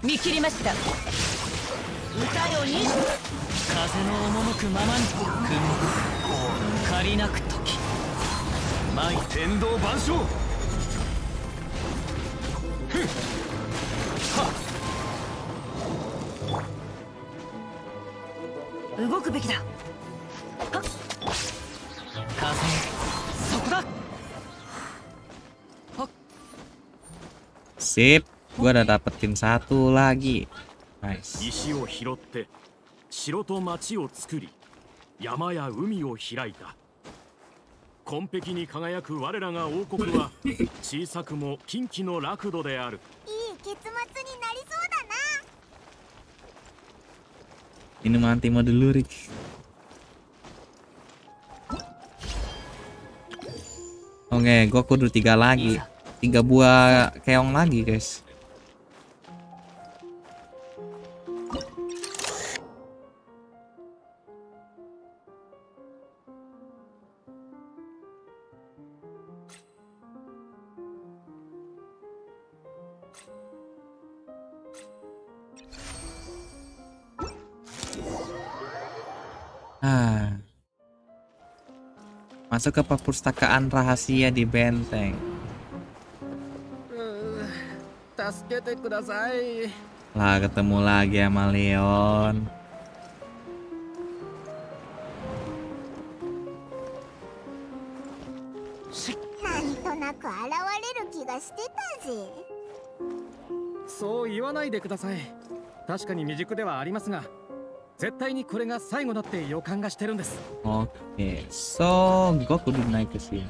B: Sip, gua udah dapetin satu lagi. Nice.
F: 石を拾って城と町を作り、山や海を開いた。紺碧に輝く我らが王国は小さくも近畿の楽土である。
A: いい結末になりそうだな。
B: Ini mati mode dulu, Rick. Oke, gua kudu 3 lagi. 3 buah keong lagi, guys. Ah. Masuk ke perpustakaan rahasia di benteng. Lah ketemu lagi sama Leon.
I: そう言わないでください。確かに未熟ではありますが、絶対にこれが最後だって予感がしてるんです。
B: Oke, so gue kudu naik ke sini.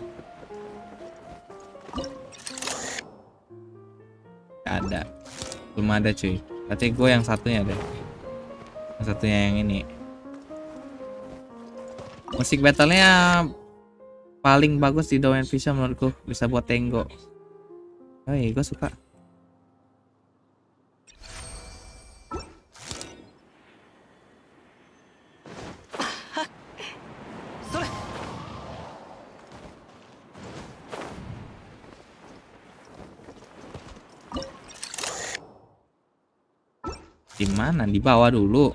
B: Gak ada, belum ada cuy. Berarti gue yang satunya deh. Yang satunya yang ini. Musik battlenya paling bagus di Dawn Vision menurutku, bisa buat Tengo. Oh iya, gue suka. Di mana? Di bawah dulu.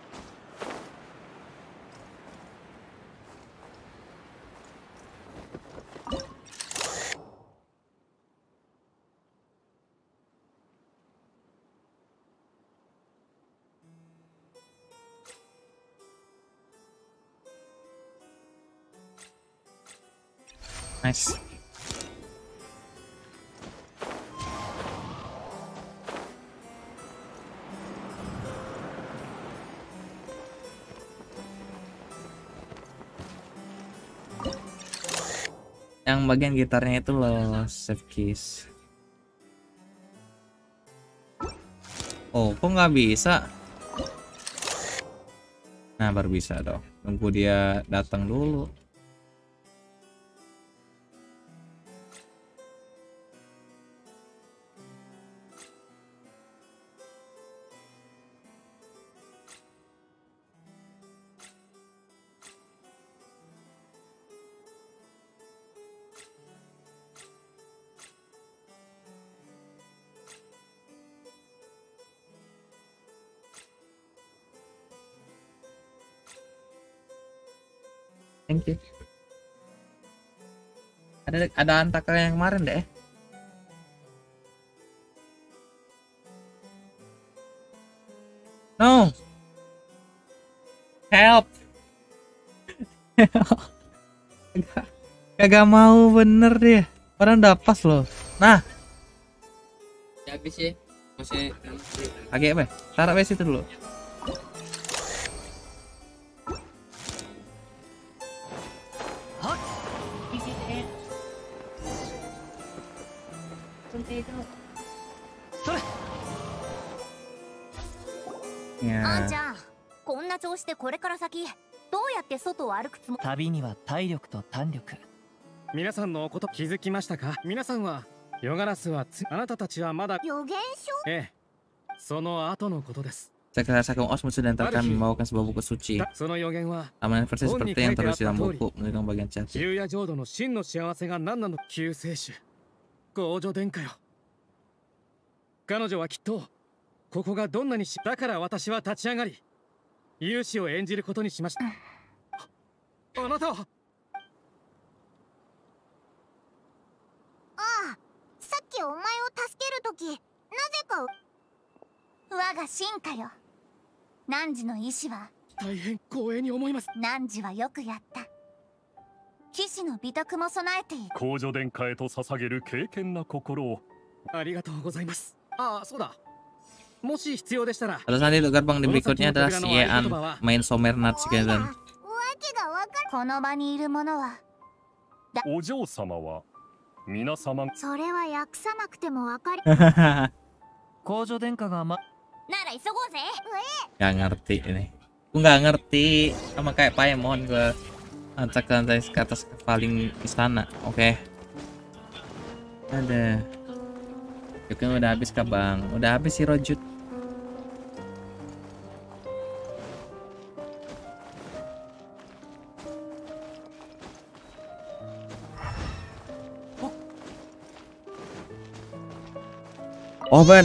B: Nice. Yang bagian gitarnya itu loh, save keys. Oh, kok nggak bisa? Nah, baru bisa dong. Tunggu dia datang dulu. Thank you. Ada Antaka yang kemarin deh. No. Help. Kagak mau bener dia. Orang udah pas loh. Nah.
K: Ya habis ya. Masih
B: Agak apa? Taruh besi itu dulu.
A: あんちゃん、こんな調子でこれから先どうやって外を歩くつもり？
C: 旅には体力と胆力。
I: 皆さんのこと気づきましたか？皆さんはヨガラスはあなたたちはまだ
A: 予言書？
I: ええ、その後のことです。
B: Sekarang Sakung Os sudah akan membawakan sebuah buku suci. Amalan versi seperti yang tertulis dalam buku menunjukkan bagian chat.
I: 旧夜浄土の真の幸せが何なの？救世主、ゴージョ殿下よ。彼女はきっとここがどんなにだから私は立ち上がり勇士を演じることにしました。あなたは？
A: ああ、さっきお前を助けるときなぜか我が進化よ。汝の意志は
I: 大変光栄に思います。
A: 汝はよくやった。騎士の美徳も備えている。
F: 皇女殿下へと捧げる敬虔な心を。
I: ありがとうございます。ああ、そうだ。もし必要でしたら。
B: Terus nanti gerbang di berikutnya adalah Xiean main Somernat sekalian.
A: この場にいる者は
F: お嬢様は皆様。
A: それは訳さなくてもわかり。
C: 皇女殿下が
A: なら急ごうぜ。
B: Gak ngerti ini. Gue nggak ngerti sama kayak Paemon, gue acak lantai ke atas paling istana. Oke. Ada. Oke, udah habis kah bang? Udah habis sih Rojut. Oven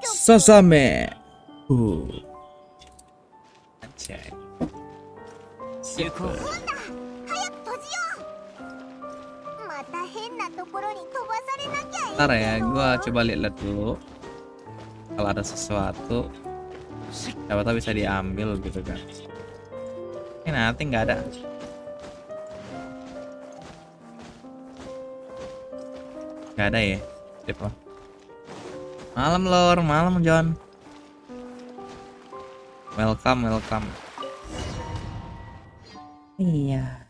B: Sasame. Anjay.
C: 行こう。
A: 早く閉じよう。また変なところに飛ばされなきゃいいけど。
B: Ntar ya, gua coba lihat dulu. Kalau ada sesuatu, siapa tahu bisa diambil gitu kan. Ini nanti nggak ada. Nggak ada ya? Siapa? Malam lor, malam John. Welcome, welcome. Iya.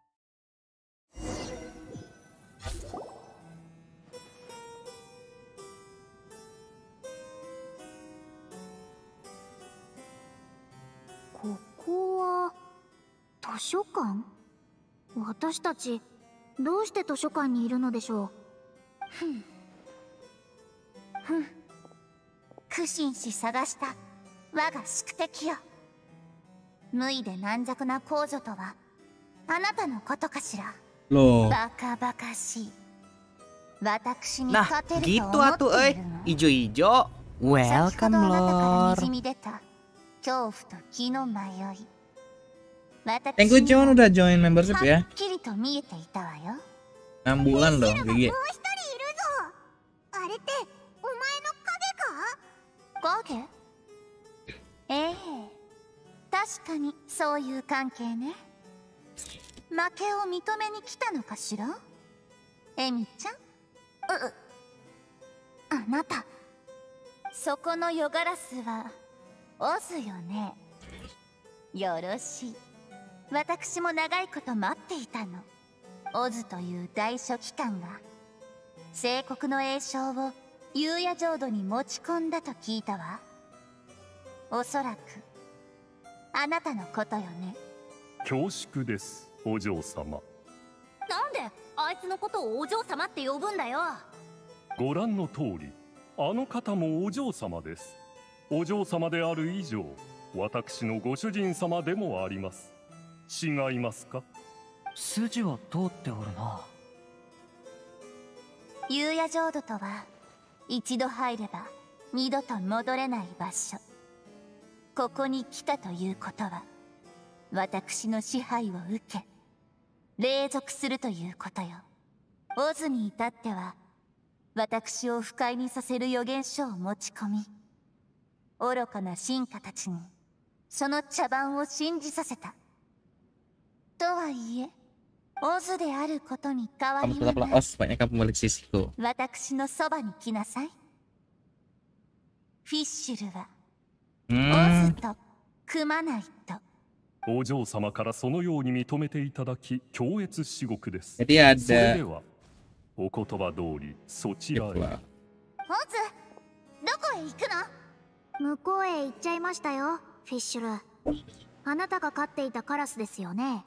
A: Koko 図書館？私たちどうして図書館にいるのでしょう。苦心し探した我が宿敵よ。無意で軟弱な皇女とはあなたのことかしら。バカバカしい。私に
B: Nah
A: 勝てると
B: gitu
A: 思
B: atuh
A: ってい
B: euy.
A: るの？
B: Ijo-ijo.
A: 先ほど
B: Welcome
A: あなたから
B: lor.
A: にじみ出た恐怖と気の迷い。
B: Thank you John udah join membership
A: は
B: ya.
A: っきりと見えていたわよ。
B: 6 bulan dong, GG.
A: もう一人いるぞ。あれってお前の影か？影？ええ、確かにそういう関係ね。負けを認めに来たのかしら、エミちゃん。あなた、そこの夜ガラスはオズよね。よろしい。私も長いこと待っていたの。オズという大書記官が聖国の栄称を夕夜浄土に持ち込んだと聞いたわ。おそらくあなたのことよね。
F: 恐縮です、お嬢様。
A: なんであいつのことをお嬢様って呼ぶんだよ。
F: ご覧の通り、あの方もお嬢様です。お嬢様である以上、私のご主人様でもあります。違いますか？
C: 筋は通っておるな。
A: 夕夜浄土とは一度入れば二度と戻れない場所。ここに来たということは私の支配を受け隷属するということよ。オズに至っては私を不快にさせる予言書を持ち込み、愚かな臣下たちにその茶番を信じさせた。とはいえオズであることに変わ
B: Kamu
A: りは
B: tetaplah
A: ない。
B: os, banyak kamu balik sisiku.
A: 私のそばに来なさい。フィッシュルはオズと組まないと。
F: お嬢様からそのように認めていただき、恐悦至極です。
B: Jadi
F: それ
B: ada
F: では、お言葉通りそちらへ。
A: オズ、どこへ行くの？向こうへ行っちゃいましたよ、フィッシュル。あなたが飼っていたカラスですよね。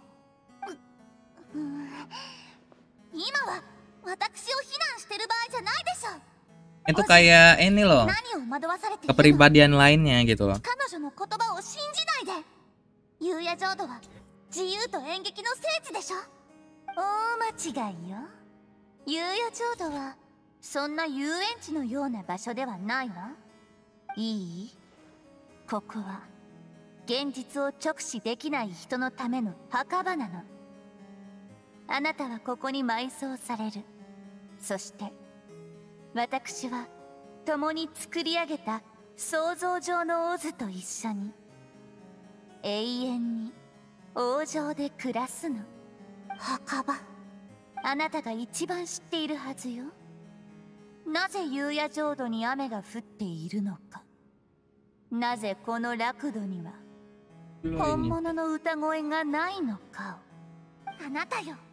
A: 今は私を非難してる場合じゃないでしょ。
B: itu kayak ini loh,
A: 何を惑わされているの？
B: kepribadian lainnya gitu loh.
A: 彼女の言葉を信じないで。夕夜浄土は自由と演劇の聖地でしょ。大間違いよ。夕夜浄土はそんな遊園地のような場所ではないわ。いい？ここは現実を直視できない人のための墓場なの。あなたはここに埋葬される。そして私は共に作り上げた想像上のオズと一緒に永遠に王城で暮らすの。墓場、あなたが一番知っているはずよ。なぜ夕夜浄土に雨が降っているのか、なぜこの楽土には本物の歌声がないのかを。あなたよ、全部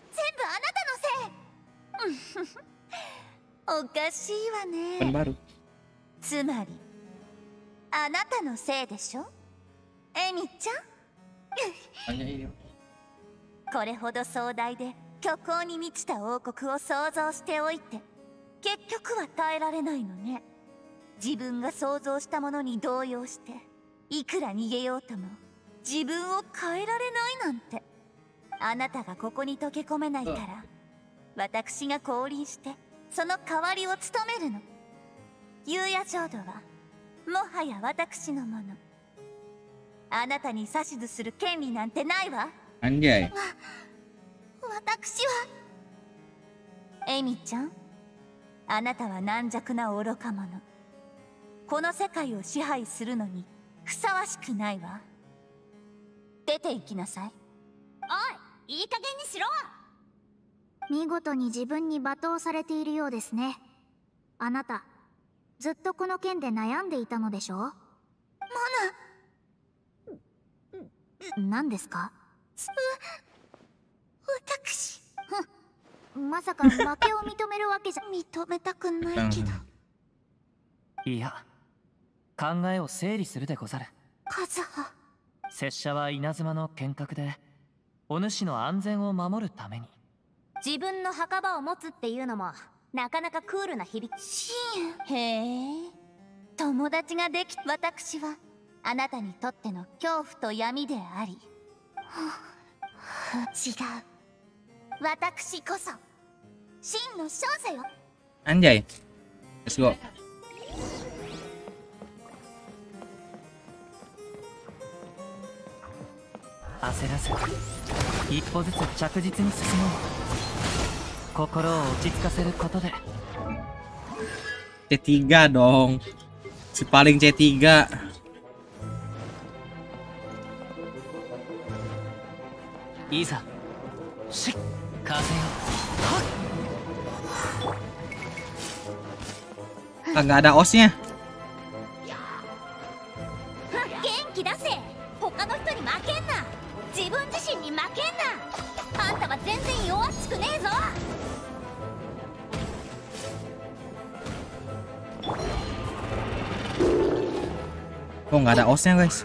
A: あなたのせい。おかしいわね。つまりあなたのせいでしょ、エミちゃん。これほど壮大で虚構に満ちた王国を想像しておいて結局は耐えられないのね。自分が想像したものに動揺していくら逃げようとも自分を変えられないなんて。あなたがここに溶け込めないから私が降臨してその代わりを務めるの。夕夜浄土はもはや私のもの。
D: あなたに指図する権利なんてないわ。
B: Anjay.
A: 私は
D: エミちゃん、あなたは軟弱な愚か者。この世界を支配するのにふさわしくないわ。出て行きなさい。
A: おい、いい加減にしろ。見事に自分に罵倒されているようですね。あなたずっとこの件で悩んでいたのでしょう。何ですか？
D: 私、
A: まさか負けを認めるわけじゃ。
D: 認めたくないけど。
C: いや、考えを整理するでござる。
D: カズハ、
C: 拙者は稲妻の剣客で、お主の安全を守るために。
A: 自分の墓場を持つっていうのもなかなかクールな響き。
D: シーン。へえ、友達ができ。私はあなたにとっての恐怖と闇であり、違う、私こそ真の少女よ。
B: Anjay. Let's go.
C: 焦らず一歩ずつ着実に進もう。心を落ち着かせることで。
B: C3 dong. Si paling C3.
C: いざし風よ。
B: Nggak ada osnya.
A: 元気出せ。他の人に負けんな。自分自身に負けんな。あんたは全然弱っちくねえぞ。
B: Oh, nggak ada osnya guys.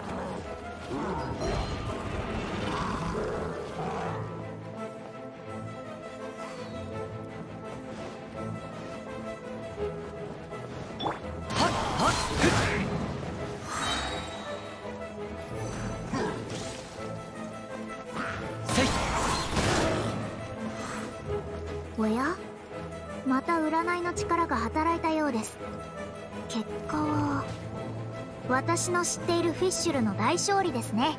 A: おや、また占いの力が働いたようです。結果は私の知っているフィッシュルの大勝利ですね。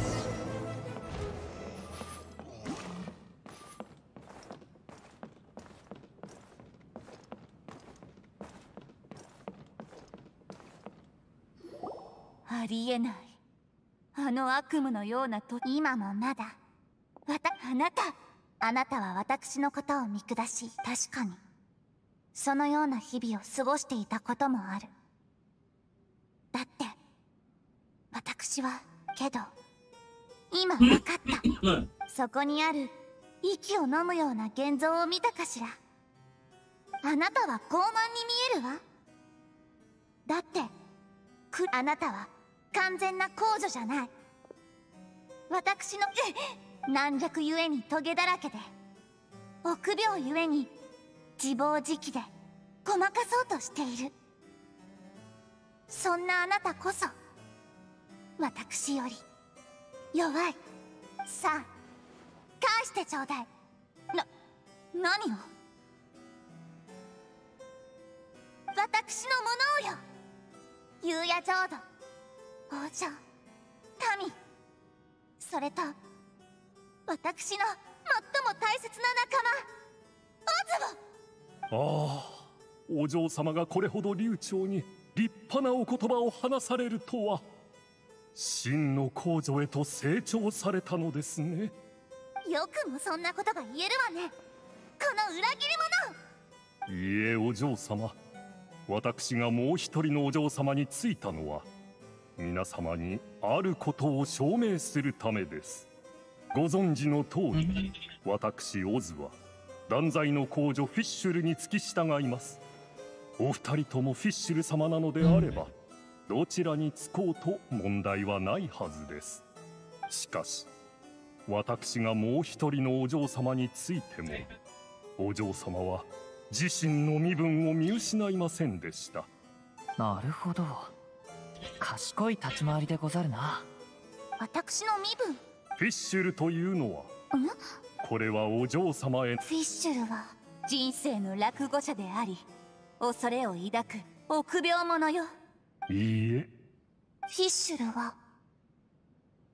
D: ありえない。あの悪夢のようなと。
A: 今もまだ
D: あなたは私のことを見下し、確かにそのような日々を過ごしていたこともある。だって私は、けど今分かった。そこにある息を飲むような現像を見たかしら。あなたは傲慢に見えるわ。だってあなたは完全な公女じゃない。私の軟弱ゆえにトゲだらけで、臆病ゆえに自暴自棄でごまかそうとしている。そんなあなたこそ私より弱い。さあ返してちょうだい。何を？私のものをよ。夕夜浄土、王女、民、それと私の最も大切な仲間、オズボ。
F: ああ、お嬢様がこれほど流暢に立派なお言葉を話されるとは。真の皇女へと成長されたのですね。
D: よくもそんなことが言えるわね、この裏切り者。
F: いいえ、お嬢様。私がもう一人のお嬢様についたのは、皆様にあることを証明するためです。ご存知の通り、私オズは断罪の皇女フィッシュルに付き従います。お二人ともフィッシュル様なのであれば、どちらにつこうと問題はないはずです。しかし私がもう一人のお嬢様についても、お嬢様は自身の身分を見失いませんでした。
C: なるほど、賢い立ち回りでござるな。
D: 私の身分？
F: フィッシュルというのは、これはお嬢様へ。
D: フィッシュルは人生の落語者であり、恐れを抱く臆病者よ。
F: いいえ、
D: フィッシュルは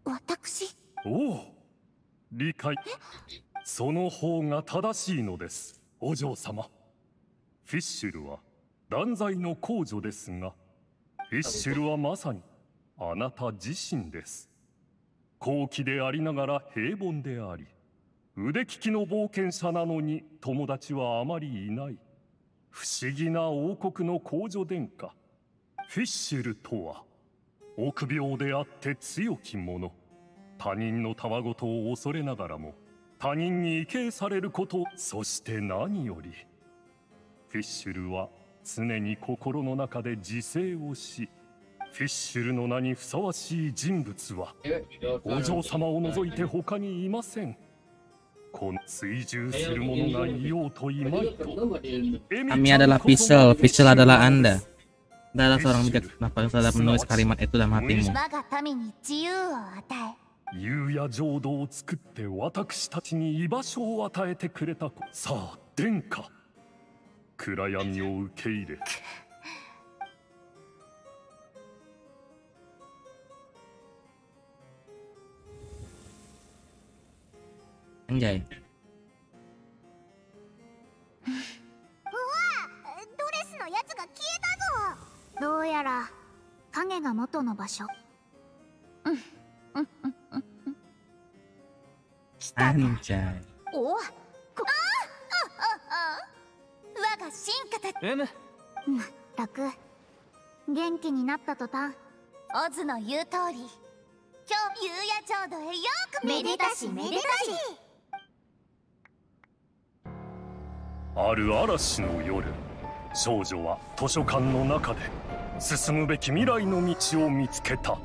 D: 私。
F: おお、理解。その方が正しいのです、お嬢様。フィッシュルは断罪の公女ですが、フィッシュルはまさにあなた自身です。高貴でありながら平凡であり、腕利きの冒険者なのに友達はあまりいない。不思議な王国の公女殿下。フィッシュルとは臆病であって強き者。他人のたわごとを恐れながらも他人に畏敬されること、そして何よりフィッシュルは常に心の中で自制をし、フィッシュルの名にふさわしい人物はお嬢様を除いて他にいません。この追従する者がいようといまいと、
B: Kami adalah Fischl, Fischl adalah Anda. Anda adalah seorang bijak. Kenapa saudara menulis kalimat itu dalam hatimu?
D: 我が民に自由を与え、
F: 優や浄土を作って私たちに居場所を与えてくれた子。さあ殿下、暗闇を受け入れ、
B: Anjay.
A: うわ、ドレスのやつが消えたぞ。どうやら影が元の場所。
B: Anjay.
D: お、我が進化たち。
C: M、
A: まったく元気になった途端、
D: オズの言う通り、今日夕夜浄土へようこめでたしめでたし。
F: ある嵐の夜、少女は図書館の中で進むべき未来の道を見つけた。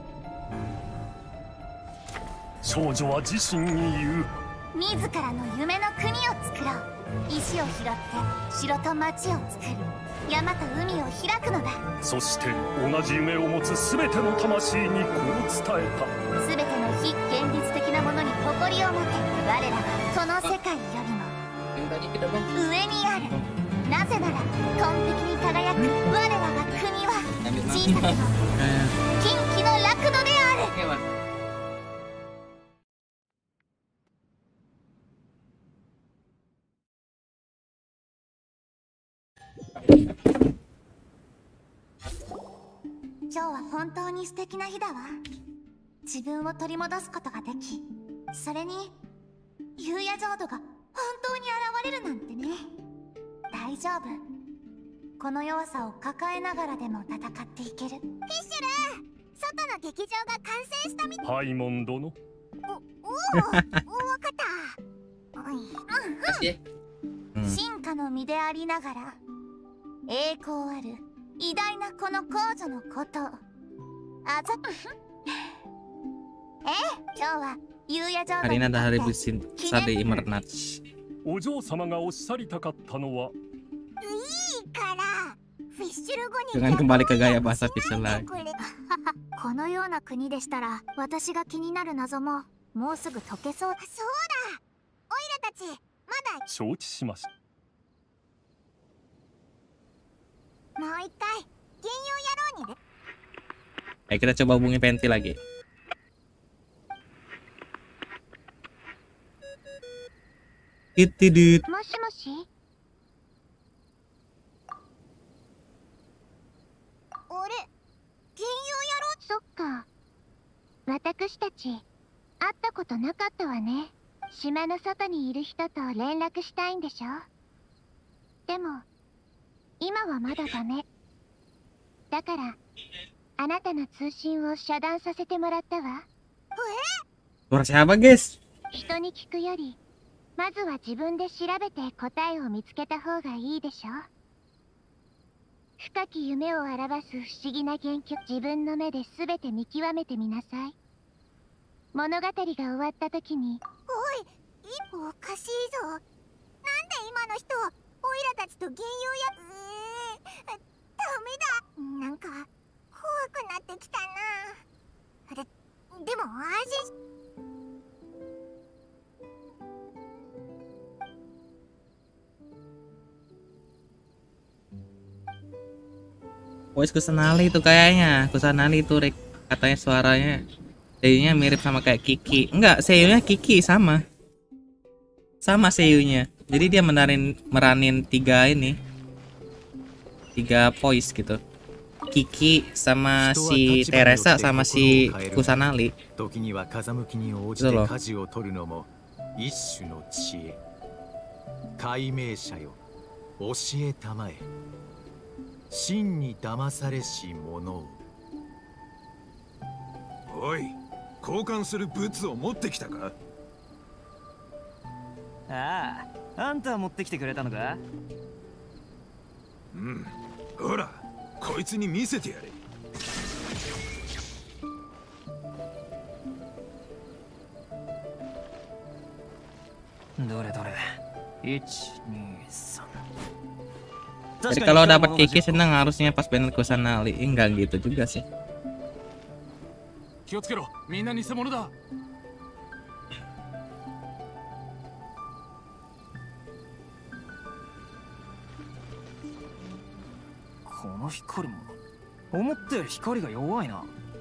F: 少女は自身に言う。
D: 自らの夢の国を作ろう。石を拾って城と町を作る。山と海を開くのだ。
F: そして同じ夢を持つ全ての魂にこう伝えた。
D: 全ての非現実的なものに誇りを持て。我らはその世界よりも上にある。なぜなら完璧に輝く我らが国は小さくも近畿の楽土である。今日は本当に素敵な日だわ。自分を取り戻すことができ、それに夕夜浄土が本当に現れるなんてね。大丈夫。この弱さを抱えながらでも戦っていける。フィッシュル、外の劇場が完成したみたい。
F: パイモン殿。
D: おお、わかった。進化の身でありながら栄光ある偉大なこの公女のことあざ今日は夕夜浄土
B: Hari ini ada hari besar di Imernach.
F: お嬢様がおっしゃりたかったのは、
A: いいからフィッシュル語に
B: Dengan kembali ke gaya bahasa Fischl lagi.
A: このような国でしたら、私が気になる謎ももうすぐ解けそう。そうだ、オイラたちまだ。
F: 承知しました。
A: もう一回原油やろうにね。
B: Ayo kita coba hubungi Penti lagi. Tidit.
A: もしもし。俺、原油やろう。そっか。私たち会ったことなかったわね。島の外にいる人と連絡したいんでしょ。でも今はまだダメだから、あなたの通信を遮断させてもらったわ。
B: Suara siapa, guys?
A: 人に聞くより、まずは自分で調べて答えを見つけた方がいいでしょ。深き夢を表す不思議な元凶、自分の目で全て見極めてみなさい。物語が終わった時に、おい、一歩おかしいぞ。なんで今の人、オイラたちと原油や、ダメだ。なんか怖くなってきたな。でも安心し。
B: Voice Kusanali itu kayaknya. Kusanali itu katanya suaranya Seiyunya mirip sama kayak Kiki. Enggak, seiyunya Kiki sama seiyunya. Jadi dia meranin 3 voice gitu. Kiki sama si Teresa sama si Kusanali. Gitu loh.
H: 一種の知恵解明者よ教えたまえ真に騙されし者を
L: おい交換するブツを持ってきたか
C: ああ、あんた持ってきてくれたのか
L: うん、ほらこいつに見せてやれ
C: どれどれ 1, 2, 3
B: Jadi kalau dapat Kiki senang harusnya pas banner Kusanali. Enggak gitu juga sih.
G: 気をつけろみんな偽物だ
C: この光も思ったより光が弱いな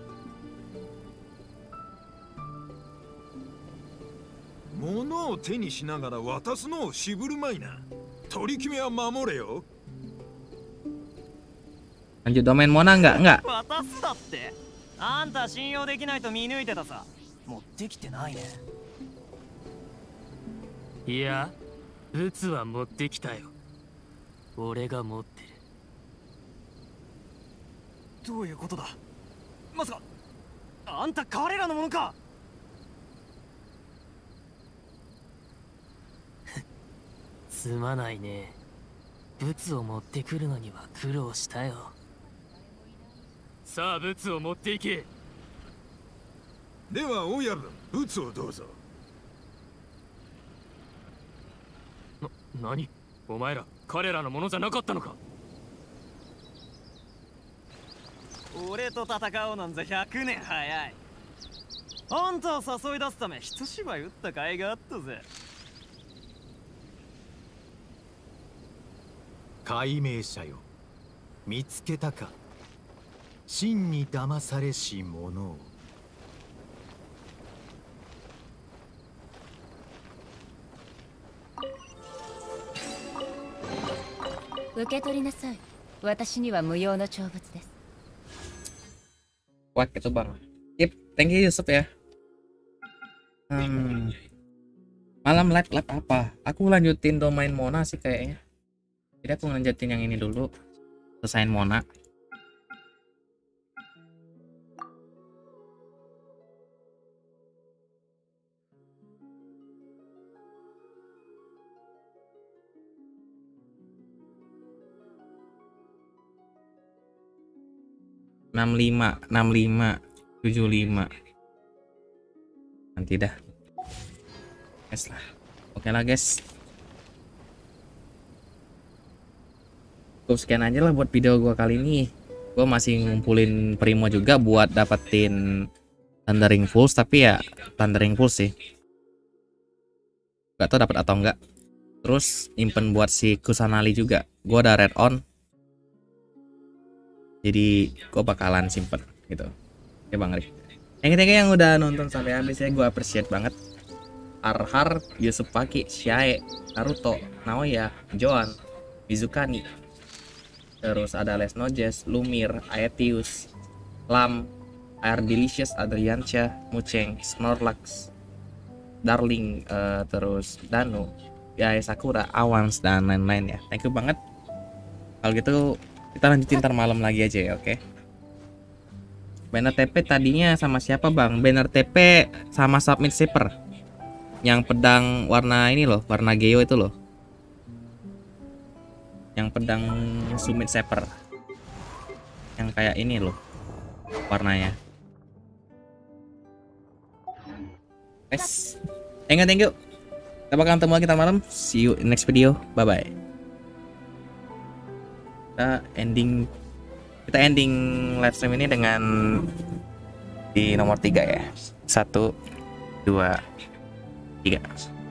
L: 物を手にしながら渡すのを渋るまいな取り決めは守れよ
B: Lanjut domain Mona enggak?
C: 渡すだってあんた信用できないと見抜いてたさ持ってきてないね
E: いやブツは持ってきたよ俺が持ってる
C: どういうことだまさかあんた彼らのものか
E: すまないねブツを持ってくるのには苦労したよさあブツを持っていけ
L: では親分ブツをどうぞ
E: 何お前ら彼らのものじゃなかったのか
C: 俺と戦おうなんざ100年早いあんたを誘い出すため一芝居打った甲斐があったぜ
H: 解明者よ見つけたか真に騙されし者を
M: 受け取りなさい私には無用の長物です
B: Kuat gitu bang. Yep, thank you Yusuf ya. Malam live apa? Aku lanjutin domain Mona sih kayaknya. Jadi aku lanjutin yang ini dulu. Selesain Mona. Enam lima 75 nanti dah guys lah. Oke lah guys, sekian aja lah buat video gua kali ini. Gua masih ngumpulin Primo juga buat dapetin Thundering Pulse, tapi ya Thundering Pulse sih gak tau dapat atau enggak. Terus nyimpen buat si Kusanali juga, gua ada red on, jadi gue bakalan simpen gitu ya Bang Rik. Thank you yang udah nonton sampai habis ya, gue appreciate banget. Arhar, Yusuf Paki, Shae, Naruto, Naoya, Joan, Mizukani, terus ada Les Nojes, Lumir, Aetius, Lam, Air Delicious, Adriancha, Muceng, Snorlax, Darling, terus Danu, Yaya Sakura, Awans, dan lain-lain ya. Thank you banget. Kalau gitu kita lanjutin ntar malam lagi aja ya, oke? Banner TP tadinya sama siapa bang? Banner TP sama Submit Shaper, yang pedang warna ini loh, warna Geo itu loh, yang pedang Submit Shaper, yang kayak ini loh warnanya. Guys, thank you. Kita bakal ketemu lagi ntar malam. See you in next video. Bye bye. Kita ending live stream ini dengan di nomor 3 ya. 1 2 3